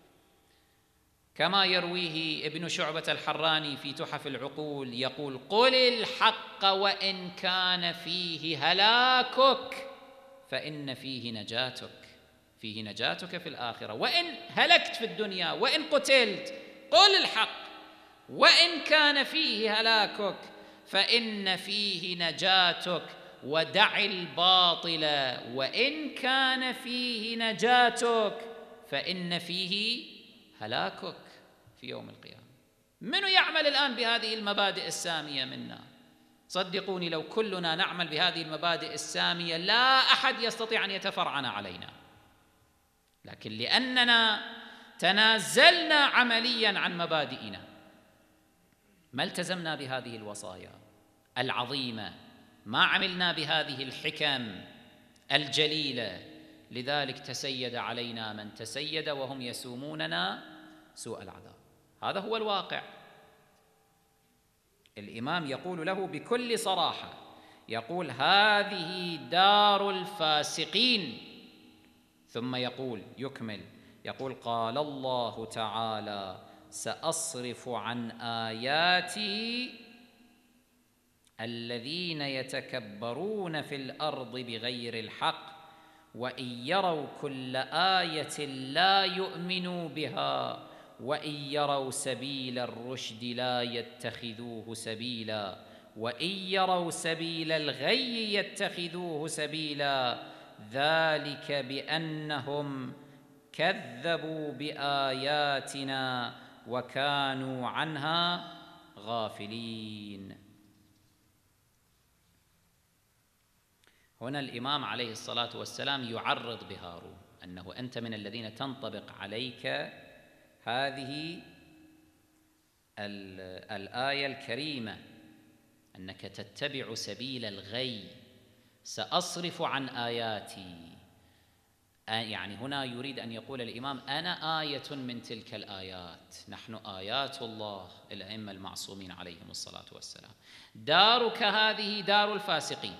كما يرويه ابن شعبة الحراني في تحف العقول، يقول: قل الحق وإن كان فيه هلاكك فإن فيه نجاتك، فيه نجاتك في الآخرة. وإن هلكت في الدنيا وإن قتلت قل الحق، وإن كان فيه هلاكك فإن فيه نجاتك، ودع الباطل وإن كان فيه نجاتك فإن فيه هلاكك في يوم القيامة. من يعمل الآن بهذه المبادئ السامية منا؟ صدقوني لو كلنا نعمل بهذه المبادئ السامية لا أحد يستطيع أن يتفرعن علينا، لكن لأننا تنازلنا عمليا عن مبادئنا، ما التزمنا بهذه الوصايا العظيمة، ما عملنا بهذه الحكم الجليلة، لذلك تسيد علينا من تسيد وهم يسوموننا سوء العذاب. هذا هو الواقع. الإمام يقول له بكل صراحة، يقول هذه دار الفاسقين، ثم يكمل يقول قال الله تعالى سأصرف عن آياتي الذين يتكبرون في الأرض بغير الحق وإن يروا كل آية لا يؤمنوا بها وإن يروا سبيل الرشد لا يتخذوه سبيلا وإن يروا سبيل الغي يتخذوه سبيلا ذلك بأنهم كذبوا بآياتنا وكانوا عنها غافلين. هنا الإمام عليه الصلاة والسلام يعرض بهارون أنه أنت من الذين تنطبق عليك هذه الآية الكريمة أنك تتبع سبيل الغي. سأصرف عن آياتي، يعني هنا يريد أن يقول الإمام أنا آية من تلك الآيات، نحن آيات الله الأئمة المعصومين عليهم الصلاة والسلام. دارك هذه دار الفاسقين.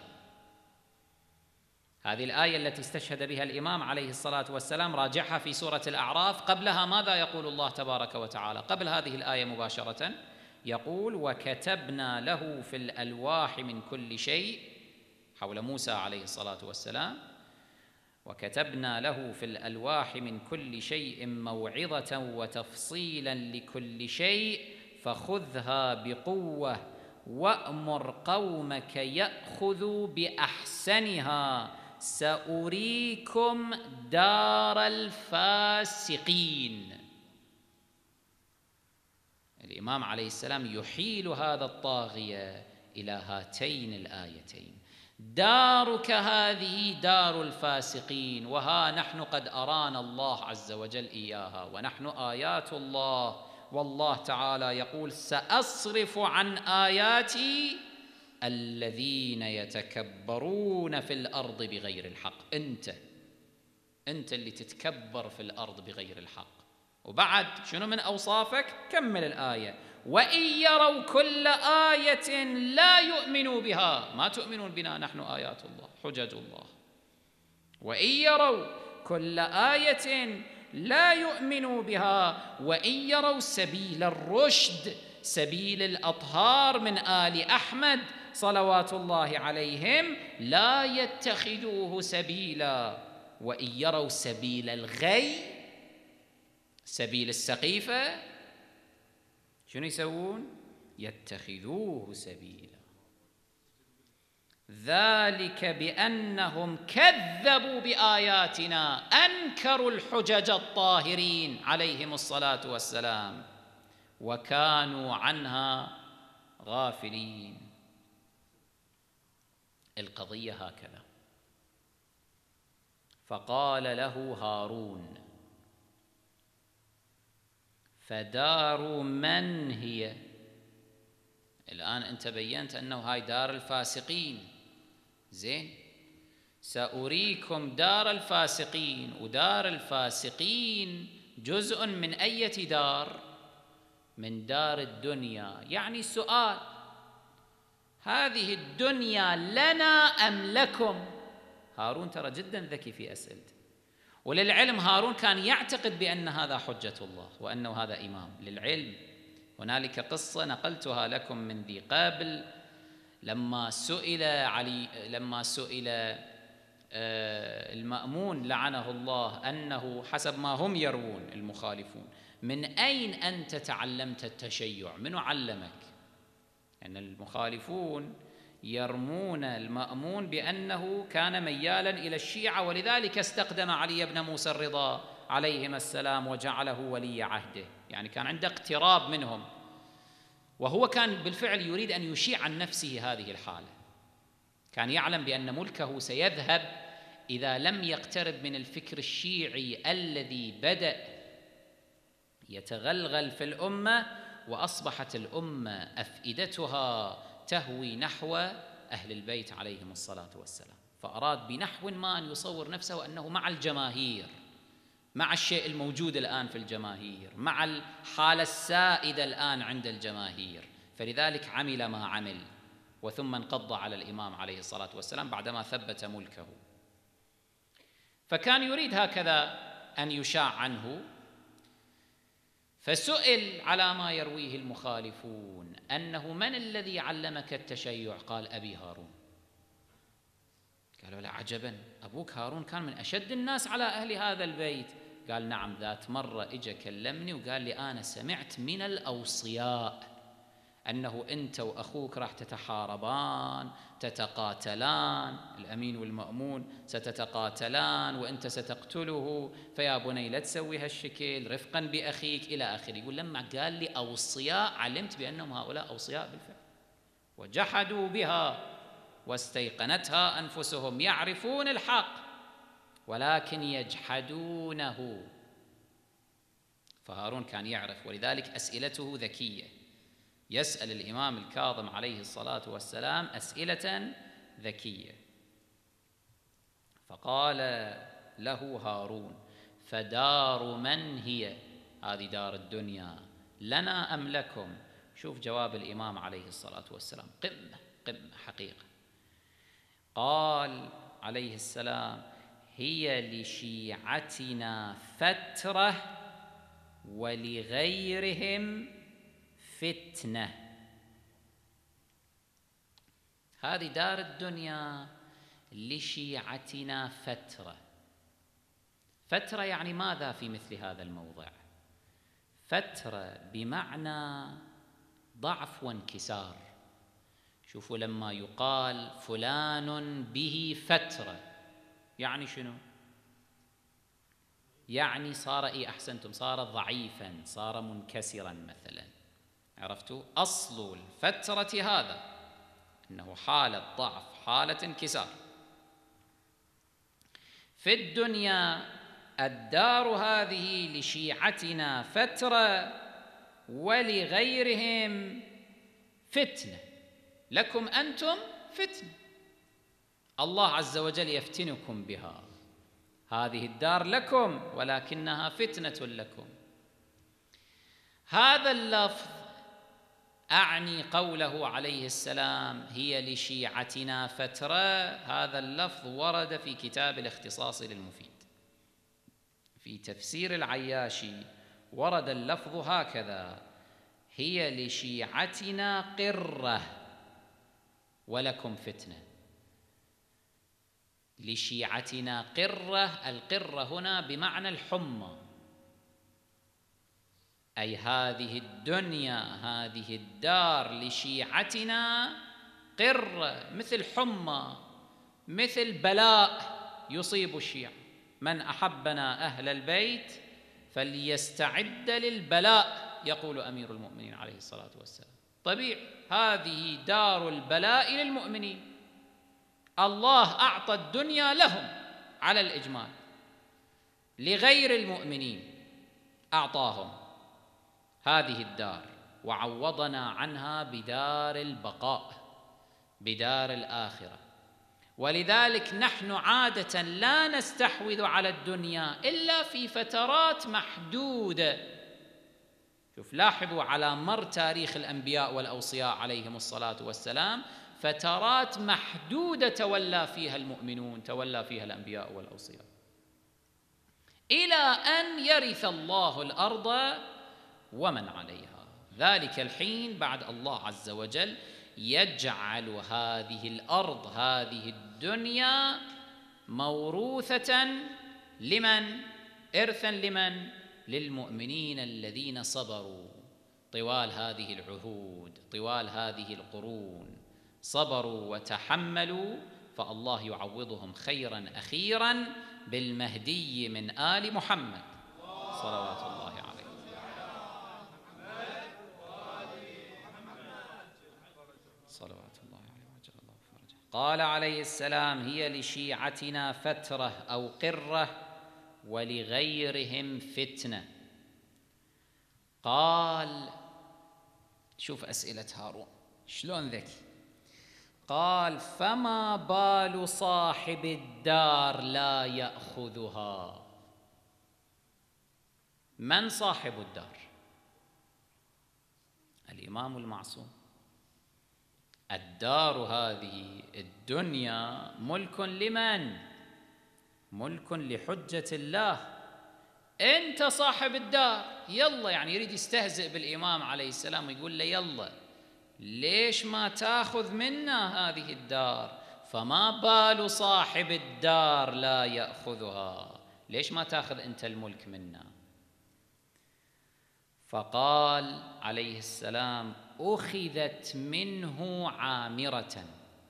هذه الآية التي استشهد بها الإمام عليه الصلاة والسلام راجعها في سورة الأعراف. قبلها ماذا يقول الله تبارك وتعالى؟ قبل هذه الآية مباشرة يقول وكتبنا له في الألواح من كل شيء، حول موسى عليه الصلاة والسلام، وكتبنا له في الألواح من كل شيء موعظة وتفصيلا لكل شيء فخذها بقوة وأمر قومك يأخذوا بأحسنها سأريكم دار الفاسقين. الإمام عليه السلام يحيل هذا الطاغية إلى هاتين الآيتين، دارك هذه دار الفاسقين، وها نحن قد أرانا الله عز وجل إياها ونحن آيات الله، والله تعالى يقول سأصرف عن آياتي الذين يتكبرون في الأرض بغير الحق. أنت اللي تتكبر في الأرض بغير الحق. وبعد شنو من أوصافك؟ كمل الآية وإن يروا كل آية لا يؤمنوا بها. ما تؤمنون بنا؟ نحن آيات الله حجج الله. وإن يروا كل آية لا يؤمنوا بها وإن يروا سبيل الرشد، سبيل الأطهار من آل أحمد صلوات الله عليهم، لا يتخذوه سبيلا وإن يروا سبيل الغي، سبيل السقيفة، شنو يسوون؟ يتخذوه سبيلا. ذلك بأنهم كذبوا بآياتنا، أنكروا الحجج الطاهرين عليهم الصلاة والسلام وكانوا عنها غافلين. القضية هكذا. فقال له هارون فدار من هي؟ الآن أنت بيّنت أنه هاي دار الفاسقين، زين، سأريكم دار الفاسقين، ودار الفاسقين جزء من أي دار؟ من دار الدنيا. يعني السؤال هذه الدنيا لنا أم لكم؟ هارون ترى جدا ذكي في أسئلته، وللعلم هارون كان يعتقد بأن هذا حجة الله وأنه هذا إمام. للعلم هنالك قصة نقلتها لكم من ذي قبل، لما سئل المأمون لعنه الله أنه حسب ما هم يروون المخالفون من أين أنت تعلمت التشيع؟ من علمك؟ أن المخالفون يرمون المأمون بأنه كان ميالا إلى الشيعة، ولذلك استخدم علي بن موسى الرضا عليهما السلام وجعله ولي عهده، يعني كان عنده اقتراب منهم. وهو كان بالفعل يريد أن يشيع عن نفسه هذه الحالة، كان يعلم بأن ملكه سيذهب إذا لم يقترب من الفكر الشيعي الذي بدأ يتغلغل في الأمة، وأصبحت الأمة أفئدتها تهوي نحو أهل البيت عليهم الصلاة والسلام. فأراد بنحو ما أن يصور نفسه أنه مع الجماهير، مع الشيء الموجود الآن في الجماهير، مع الحالة السائدة الآن عند الجماهير، فلذلك عمل ما عمل، وثم انقض على الإمام عليه الصلاة والسلام بعدما ثبت ملكه. فكان يريد هكذا أن يشاع عنه. فسئل على ما يرويه المخالفون أنه من الذي علمك التشيع؟ قال أبي هارون. قالوا لا عجبا، أبوك هارون كان من أشد الناس على أهل هذا البيت. قال نعم، ذات مرة إجا كلمني وقال لي أنا سمعت من الأوصياء أنه أنت وأخوك راح تتحاربان تتقاتلان، الأمين والمأمون ستتقاتلان وأنت ستقتله، فيا بني لا تسوي هالشكل رفقا بأخيك إلى آخره. يقول لما قال لي أوصياء علمت بأنهم هؤلاء أوصياء بالفعل، وجحدوا بها واستيقنتها أنفسهم، يعرفون الحق ولكن يجحدونه. فهارون كان يعرف، ولذلك أسئلته ذكية، يسأل الإمام الكاظم عليه الصلاة والسلام أسئلة ذكية. فقال له هارون فدار من هي؟ هذه دار الدنيا لنا أم لكم؟ شوف جواب الإمام عليه الصلاة والسلام، قمة حقيقة. قال عليه السلام هي لشيعتنا فترة ولغيرهم فتنة. هذه دار الدنيا لشيعتنا فترة يعني ماذا في مثل هذا الموضع؟ فترة بمعنى ضعف وانكسار. شوفوا لما يقال فلان به فترة يعني شنو؟ يعني صار أحسنتم، صار ضعيفا، صار منكسرا مثلا. عرفتوا؟ أصل الفترة هذا إنه حالة ضعف، حالة انكسار. في الدنيا الدار هذه لشيعتنا فترة ولغيرهم فتنة، لكم أنتم فتنة، الله عز وجل يفتنكم بها. هذه الدار لكم ولكنها فتنة لكم. هذا اللفظ أعني قوله عليه السلام هي لشيعتنا فترة، هذا اللفظ ورد في كتاب الاختصاص للمفيد. في تفسير العياشي ورد اللفظ هكذا: هي لشيعتنا قرة ولكم فتنة. لشيعتنا قرة، القرة هنا بمعنى الحمى، أي هذه الدنيا، هذه الدار لشيعتنا قرة، مثل حمى، مثل بلاء يصيب الشيعة. من أحبنا أهل البيت فليستعد للبلاء، يقول أمير المؤمنين عليه الصلاة والسلام. طبيعي، هذه دار البلاء للمؤمنين، الله أعطى الدنيا لهم على الإجمال، لغير المؤمنين أعطاهم هذه الدار وعوضنا عنها بدار البقاء، بدار الآخرة. ولذلك نحن عادة لا نستحوذ على الدنيا إلا في فترات محدودة. شوف، لاحظوا على مر تاريخ الأنبياء والأوصياء عليهم الصلاة والسلام فترات محدودة تولى فيها المؤمنون، تولى فيها الأنبياء والأوصياء، إلى أن يرث الله الأرض ومن عليها. ذلك الحين بعد الله عز وجل يجعل هذه الأرض، هذه الدنيا موروثة لمن؟ إرثا لمن؟ للمؤمنين الذين صبروا طوال هذه العهود، طوال هذه القرون، صبروا وتحملوا، فالله يعوضهم خيرا أخيرا بالمهدي من آل محمد صلوات الله عليه. قال عليه السلام: هي لشيعتنا فترة أو قرة ولغيرهم فتنة. قال، شوف أسئلة هارون شلون ذكي، قال: فما بال صاحب الدار لا يأخذها؟ من صاحب الدار؟ الإمام المعصوم. الدار هذه الدنيا ملك لمن؟ ملك لحجة الله. أنت صاحب الدار، يلا يعني يريد يستهزئ بالإمام عليه السلام ويقول له: يلا ليش ما تأخذ منا هذه الدار؟ فما بال صاحب الدار لا يأخذها، ليش ما تأخذ أنت الملك منا؟ فقال عليه السلام: أخذت منه عامرة.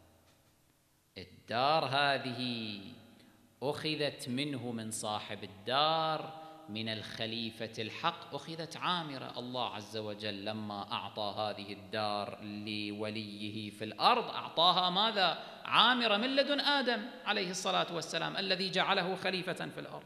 الدار هذه أخذت منه، من صاحب الدار، من الخليفة الحق، أخذت عامرة. الله عز وجل لما أعطى هذه الدار لوليه في الأرض أعطاها ماذا؟ عامرة، من لدن آدم عليه الصلاة والسلام الذي جعله خليفة في الأرض.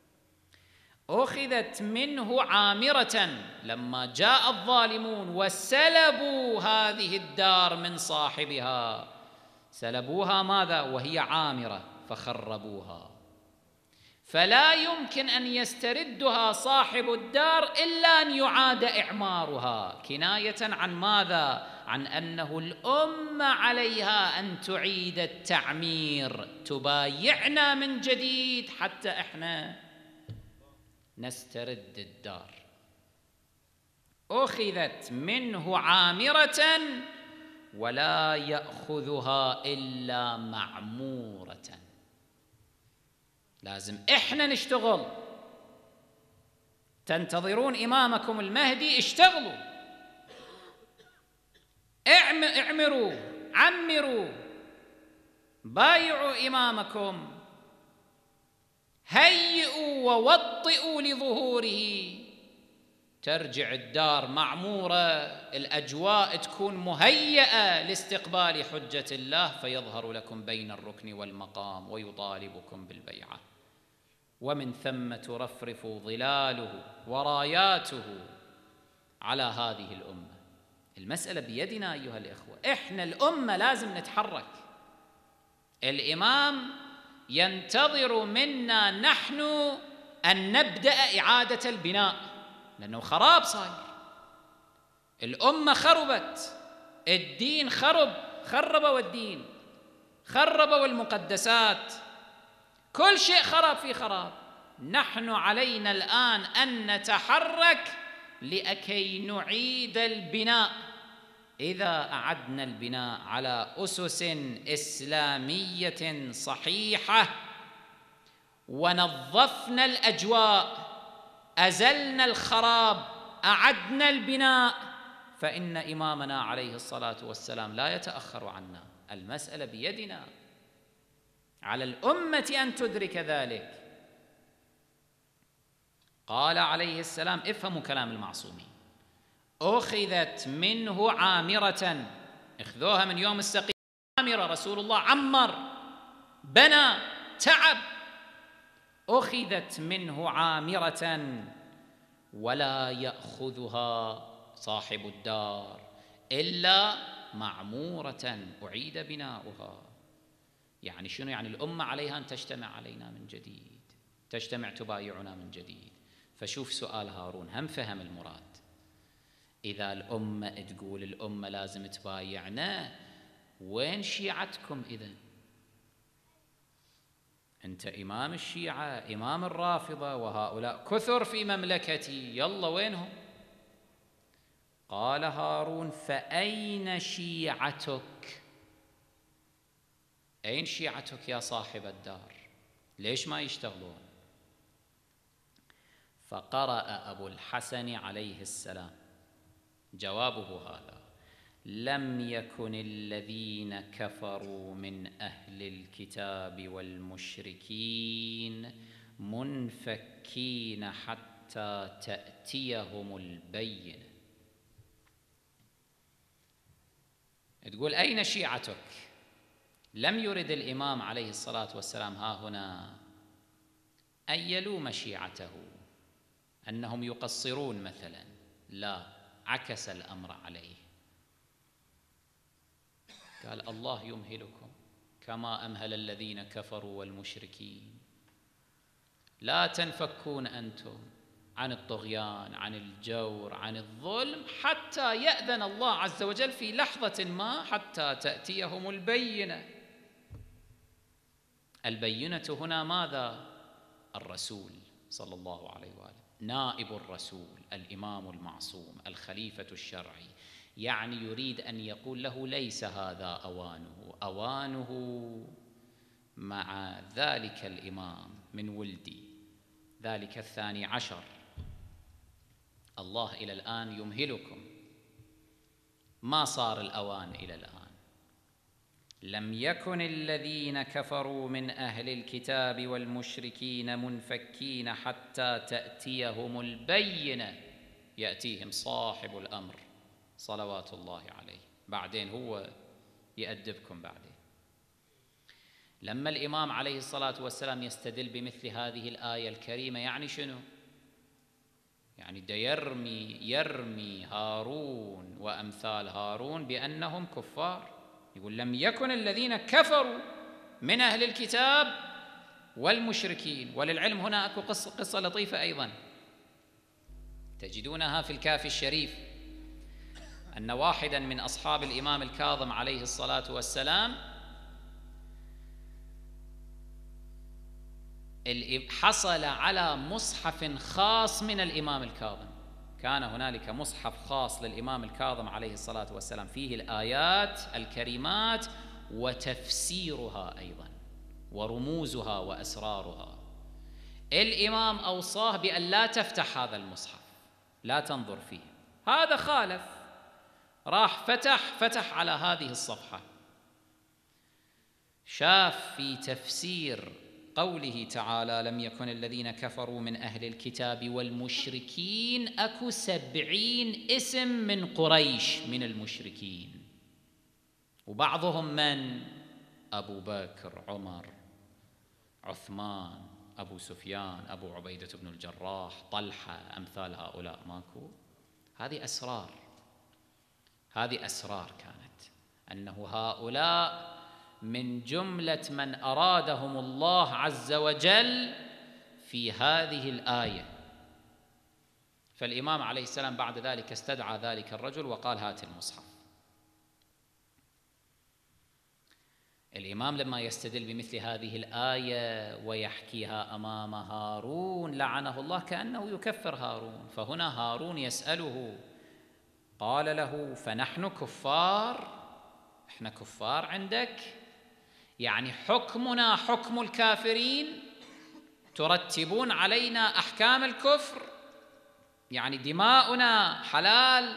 أخذت منه عامرة لما جاء الظالمون وسلبوا هذه الدار من صاحبها، سلبوها ماذا وهي عامرة فخربوها. فلا يمكن أن يستردها صاحب الدار إلا أن يعاد إعمارها، كناية عن ماذا؟ عن أنه الأمة عليها أن تعيد التعمير، تبايعنا من جديد حتى إحنا نسترد الدار. أخذت منه عامرة ولا يأخذها إلا معمورة. لازم إحنا نشتغل. تنتظرون إمامكم المهدي، اشتغلوا، اعمروا، عمروا، بايعوا إمامكم، هيئوا ووطئوا لظهوره، ترجع الدار معمورة، الأجواء تكون مهيئة لاستقبال حجة الله، فيظهر لكم بين الركن والمقام ويطالبكم بالبيعة، ومن ثم ترفرف ظلاله وراياته على هذه الأمة. المسألة بيدنا أيها الإخوة، إحنا الأمة لازم نتحرك. الإمام ينتظر منا نحن أن نبدأ إعادة البناء، لأنه خراب صاير، الأمة خربت، الدين خرب، والدين خرب، والمقدسات، كل شيء خرب في خراب. نحن علينا الآن أن نتحرك لكي نعيد البناء. إذا أعدنا البناء على أسس إسلامية صحيحة ونظفنا الأجواء، أزلنا الخراب، أعدنا البناء، فإن إمامنا عليه الصلاة والسلام لا يتأخر عنا. المسألة بيدنا، على الأمة أن تدرك ذلك. قال عليه السلام، افهموا كلام المعصومين: أخذت منه عامرة، اخذوها من يوم السقيفة، عامرة، رسول الله عمر، بنى، تعب. أخذت منه عامرة ولا يأخذها صاحب الدار إلا معمورة، أعيد بناؤها. يعني شنو؟ يعني الأمة عليها أن تجتمع علينا من جديد، تجتمع تبايعنا من جديد. فشوف سؤال هارون هم فهم المراد. إذا الأمة تقول الأمة لازم تبايعنا، وين شيعتكم إذن؟ أنت إمام الشيعة، إمام الرافضة، وهؤلاء كثر في مملكتي، يلا وينهم؟ قال هارون: فأين شيعتك؟ أين شيعتك يا صاحب الدار؟ ليش ما يشتغلون؟ فقرأ أبو الحسن عليه السلام جوابه هذا: لم يكن الذين كفروا من أهل الكتاب والمشركين منفكين حتى تأتيهم البينة. تقول أين شيعتك؟ لم يرد الإمام عليه الصلاة والسلام ها هنا أن يلوم شيعته أنهم يقصرون مثلا، لا، عكس الأمر عليه، قال الله يمهلكم كما أمهل الذين كفروا والمشركين، لا تنفكون أنتم عن الطغيان، عن الجور، عن الظلم، حتى يأذن الله عز وجل في لحظة ما، حتى تأتيهم البينة. البينة هنا ماذا؟ الرسول صلى الله عليه وآله، نائب الرسول، الإمام المعصوم، الخليفة الشرعي. يعني يريد أن يقول له ليس هذا أوانه، أوانه مع ذلك الإمام من ولدي، ذلك الثاني عشر. الله إلى الآن يمهلكم، ما صار الأوان إلى الآن. لم يكن الذين كفروا من أهل الكتاب والمشركين منفكين حتى تأتيهم البينة، يأتيهم صاحب الأمر صلوات الله عليه، بعدين هو يأدبكم بعدين. لما الإمام عليه الصلاة والسلام يستدل بمثل هذه الآية الكريمة، يعني شنو؟ يعني دا يرمي هارون وأمثال هارون بأنهم كفار. يقول لم يكن الذين كفروا من أهل الكتاب والمشركين. وللعلم هنا أكو قصة لطيفة أيضا تجدونها في الكافي الشريف، أن واحدا من أصحاب الإمام الكاظم عليه الصلاة والسلام حصل على مصحف خاص من الإمام الكاظم. كان هنالك مصحف خاص للإمام الكاظم عليه الصلاة والسلام فيه الآيات الكريمات وتفسيرها أيضا ورموزها وأسرارها. الإمام أوصاه بأن لا تفتح هذا المصحف، لا تنظر فيه. هذا خالف، راح فتح على هذه الصفحة، شاف في تفسير قوله تعالى لم يكن الذين كفروا من أهل الكتاب والمشركين، أكو 70 اسم من قريش من المشركين، وبعضهم من؟ أبو بكر، عمر، عثمان، أبو سفيان، أبو عبيدة بن الجراح، طلحة، أمثال هؤلاء ماكو. هذه أسرار كانت، أنه هؤلاء من جملة من أرادهم الله عز وجل في هذه الآية. فالإمام عليه السلام بعد ذلك استدعى ذلك الرجل وقال هات المصحف. الإمام لما يستدل بمثل هذه الآية ويحكيها أمام هارون لعنه الله كأنه يكفر هارون. فهنا هارون يسأله، قال له فنحن كفار؟ إحنا كفار عندك؟ يعني حكمنا حكم الكافرين؟ ترتبون علينا أحكام الكفر؟ يعني دماؤنا حلال،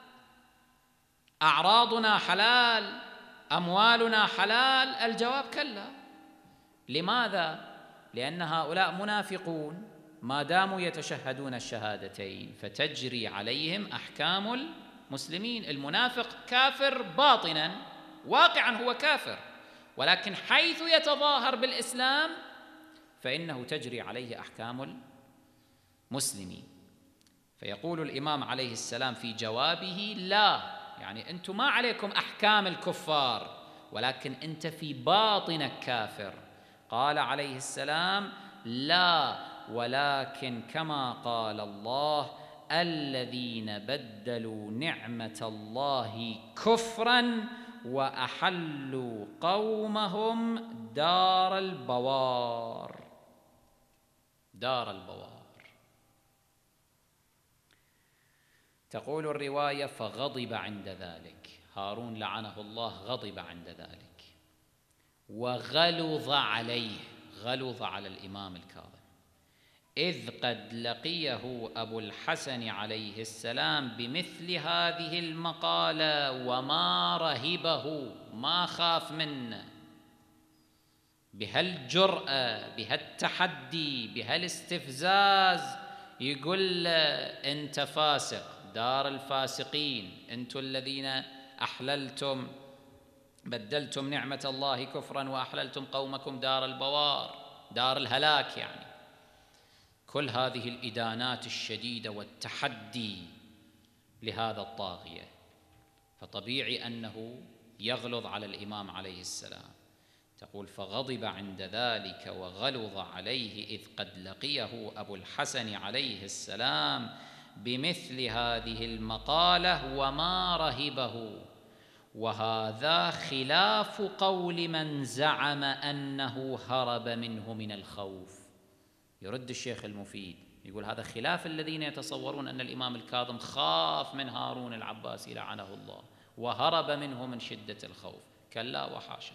أعراضنا حلال، أموالنا حلال؟ الجواب كلا. لماذا؟ لأن هؤلاء منافقون ما داموا يتشهدون الشهادتين، فتجري عليهم أحكام المسلمين. المنافق كافر باطنا، واقعا هو كافر، ولكن حيث يتظاهر بالإسلام فإنه تجري عليه أحكام المسلمين. فيقول الإمام عليه السلام في جوابه لا، يعني أنتم ما عليكم أحكام الكفار، ولكن أنت في باطنك كافر. قال عليه السلام لا، ولكن كما قال الله الذين بدلوا نعمة الله كفرا وأحلوا قومهم دار البوار. دار البوار. تقول الرواية فغضب عند ذلك، هارون لعنه الله غضب عند ذلك وغلظ عليه، غلظ على الإمام الكاظم، إذ قد لقيه أبو الحسن عليه السلام بمثل هذه المقالة وما رهبه، ما خاف منه، بهالجرأة، بهالتحدي، بهالاستفزاز، يقول له أنت فاسق، دار الفاسقين، أنتم الذين أحللتم بدلتم نعمة الله كفرا وأحللتم قومكم دار البوار، دار الهلاك يعني. كل هذه الإدانات الشديدة والتحدي لهذا الطاغية، فطبيعي أنه يغلظ على الإمام عليه السلام. تقول: فغضب عند ذلك وغلظ عليه إذ قد لقيه أبو الحسن عليه السلام بمثل هذه المقالة وما رهبه، وهذا خلاف قول من زعم أنه هرب منه من الخوف. يرد الشيخ المفيد يقول: هذا خلاف الذين يتصورون أن الإمام الكاظم خاف من هارون العباسي لعنه الله وهرب منه من شدة الخوف، كلا وحاشا.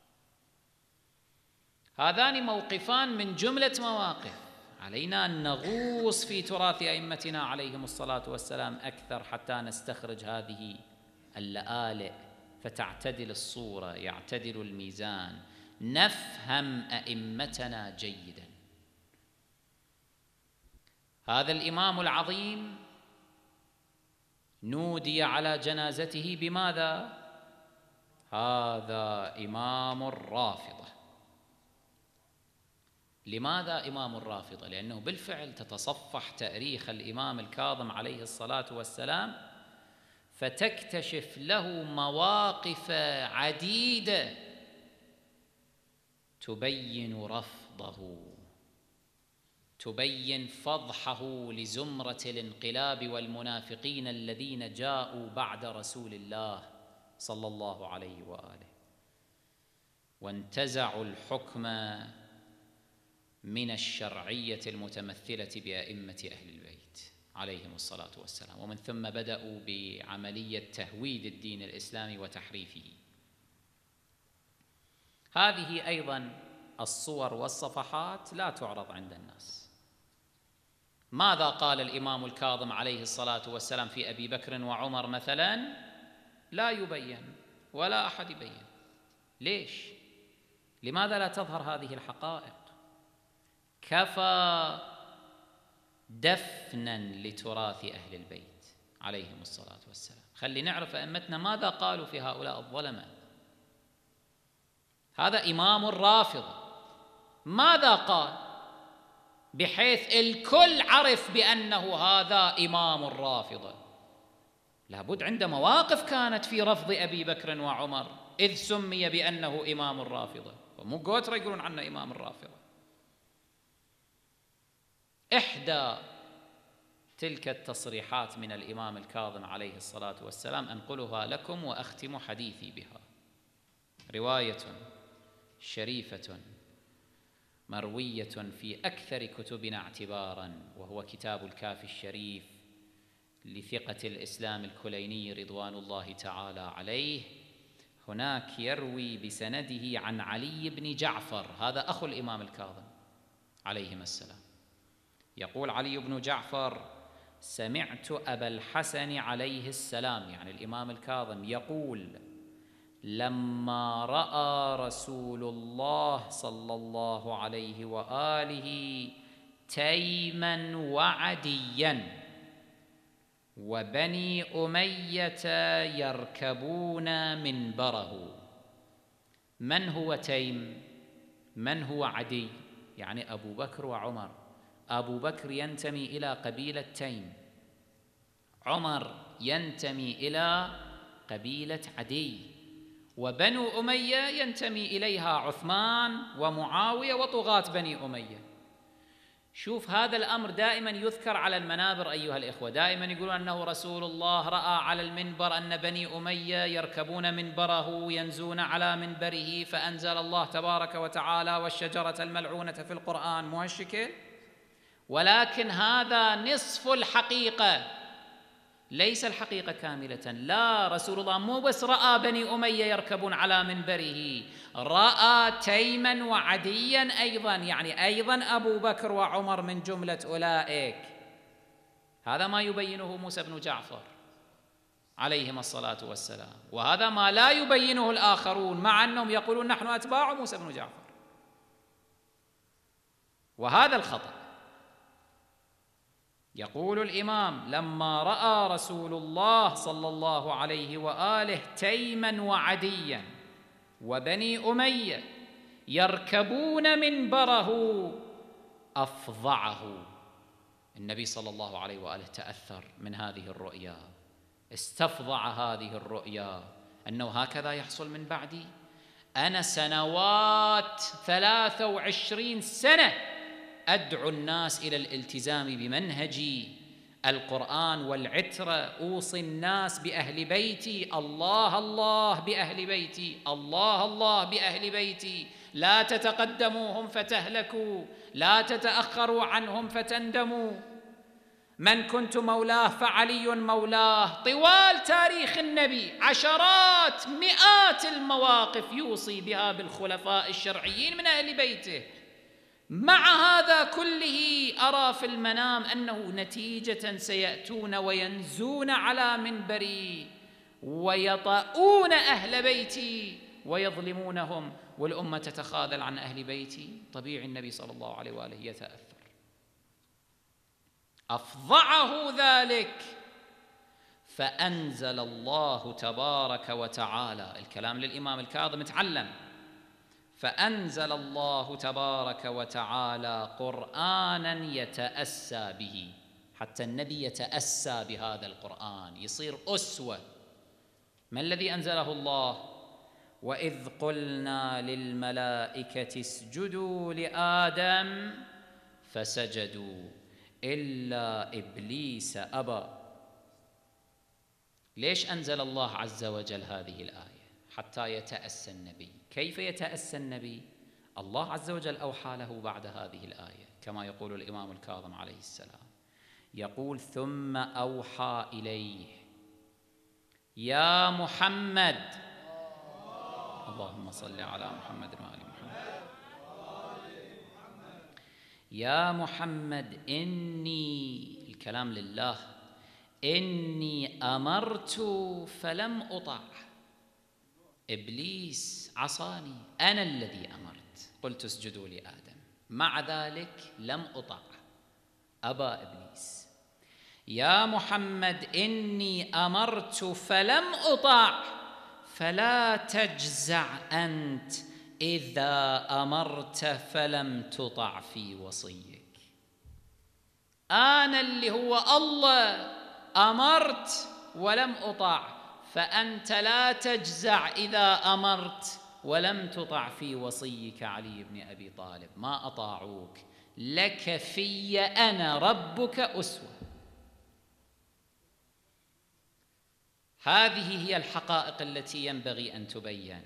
هذان موقفان من جملة مواقف علينا أن نغوص في تراث أئمتنا عليهم الصلاة والسلام أكثر حتى نستخرج هذه اللآلئ، فتعتدل الصورة، يعتدل الميزان، نفهم أئمتنا جيدا. هذا الإمام العظيم نودي على جنازته بماذا؟ هذا إمام الرافضة. لماذا إمام الرافضة؟ لأنه بالفعل تتصفح تاريخ الإمام الكاظم عليه الصلاة والسلام فتكتشف له مواقف عديدة تبين رفضه، تبين فضحه لزمرة الانقلاب والمنافقين الذين جاءوا بعد رسول الله صلى الله عليه وآله وانتزعوا الحكم من الشرعية المتمثلة بأئمة أهل البيت عليهم الصلاة والسلام، ومن ثم بدأوا بعملية تهويد الدين الإسلامي وتحريفه. هذه أيضا الصور والصفحات لا تعرض عند الناس. ماذا قال الإمام الكاظم عليه الصلاة والسلام في أبي بكر وعمر مثلا؟ لا يبين ولا أحد يبين. ليش؟ لماذا لا تظهر هذه الحقائق؟ كفى دفنا لتراث أهل البيت عليهم الصلاة والسلام. خلي نعرف أئمتنا ماذا قالوا في هؤلاء الظلمة. هذا إمام الرافضة، ماذا قال بحيث الكل عرف بأنه هذا إمام الرافضة؟ لابد عنده مواقف كانت في رفض أبي بكر وعمر إذ سمي بأنه إمام الرافضة، ومو قوتر يقولون عنه إمام الرافضة. إحدى تلك التصريحات من الإمام الكاظم عليه الصلاة والسلام أنقلها لكم وأختم حديثي بها. رواية شريفة مروية في أكثر كتبنا اعتباراً، وهو كتاب الكافي الشريف لثقة الإسلام الكليني رضوان الله تعالى عليه. هناك يروي بسنده عن علي بن جعفر، هذا أخو الإمام الكاظم عليهما السلام. يقول علي بن جعفر: سمعت أبا الحسن عليه السلام، يعني الإمام الكاظم، يقول: لما رأى رسول الله صلى الله عليه وآله تيما وعديا وبني أمية يركبون منبره. من هو تيم؟ من هو عدي؟ يعني أبو بكر وعمر. أبو بكر ينتمي إلى قبيلة تيم، عمر ينتمي إلى قبيلة عدي، وبنو أمية ينتمي إليها عثمان ومعاوية وطغاة بني أمية. شوف هذا الأمر دائما يذكر على المنابر أيها الإخوة، دائما يقولون أنه رسول الله رأى على المنبر أن بني أمية يركبون منبره ينزون على منبره فأنزل الله تبارك وتعالى: والشجرة الملعونة في القرآن، مو هالشكل؟ ولكن هذا نصف الحقيقة، ليس الحقيقة كاملة. لا، رسول الله مو بس رأى بني أمية يركبون على منبره، رأى تيما وعديا أيضا، يعني أيضا أبو بكر وعمر من جملة أولئك. هذا ما يبينه موسى بن جعفر عليهما الصلاة والسلام، وهذا ما لا يبينه الآخرون، مع أنهم يقولون نحن أتباع موسى بن جعفر. وهذا الخطأ. يقول الإمام: لما رأى رسول الله صلى الله عليه وآله تيما وعديا وبني أمية يركبون منبره أفظعه. النبي صلى الله عليه وآله تأثر من هذه الرؤيا، استفضع هذه الرؤيا أنه هكذا يحصل من بعدي. أنا سنوات 23 سنة أدعو الناس إلى الالتزام بمنهجي القرآن والعترة، أوصي الناس بأهل بيتي، الله الله بأهل بيتي، الله الله بأهل بيتي، لا تتقدموهم فتهلكوا، لا تتأخروا عنهم فتندموا، من كنت مولاه فعلي مولاه. طوال تاريخ النبي عشرات مئات المواقف يوصي بها بالخلفاء الشرعيين من أهل بيته. مع هذا كله أرى في المنام أنه نتيجة سيأتون وينزون على منبري ويطؤون أهل بيتي ويظلمونهم، والأمة تتخاذل عن أهل بيتي. طبيعي النبي صلى الله عليه وآله يتأثر. أفظعه ذلك، فأنزل الله تبارك وتعالى، الكلام للإمام الكاظم تعلم، فأنزل الله تبارك وتعالى قرآنا يتأسى به، حتى النبي يتأسى بهذا القرآن، يصير أسوة. ما الذي أنزله الله؟ وإذ قلنا للملائكة اسجدوا لآدم فسجدوا إلا إبليس أبى. ليش أنزل الله عز وجل هذه الآية؟ حتى يتأسى النبي. كيف يتأسى النبي؟ الله عز وجل أوحى له بعد هذه الآية، كما يقول الإمام الكاظم عليه السلام، يقول: ثم أوحى إليه يا محمد، اللهم صل على محمد وآل محمد، يا محمد إني، الكلام لله، إني أمرت فلم أطع. إبليس عصاني، أنا الذي أمرت، قلت اسجدوا لآدم، مع ذلك لم أطع، أبى إبليس. يا محمد إني أمرت فلم أطع، فلا تجزع أنت إذا أمرت فلم تطع في وصيك. أنا اللي هو الله أمرت ولم أطع، فأنت لا تجزع إذا أمرت ولم تطع في وصيك علي بن أبي طالب، ما أطاعوك، لك في أنا ربك أسوة. هذه هي الحقائق التي ينبغي أن تبين،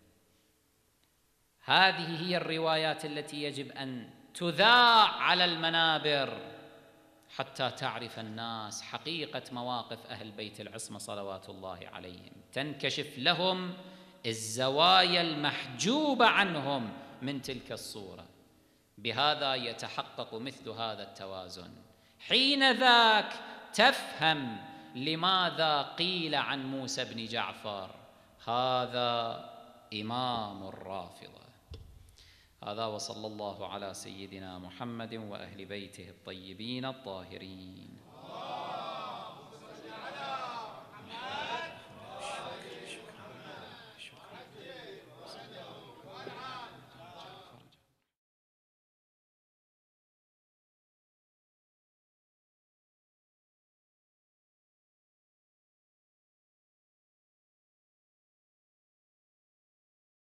هذه هي الروايات التي يجب أن تذاع على المنابر حتى تعرف الناس حقيقة مواقف أهل بيت العصمة صلوات الله عليهم، تنكشف لهم الزوايا المحجوبة عنهم من تلك الصورة. بهذا يتحقق مثل هذا التوازن. حين ذاك تفهم لماذا قيل عن موسى بن جعفر هذا إمام الرافضة. هذا، وصلى الله على سيدنا محمد وأهل بيته الطيبين الطاهرين.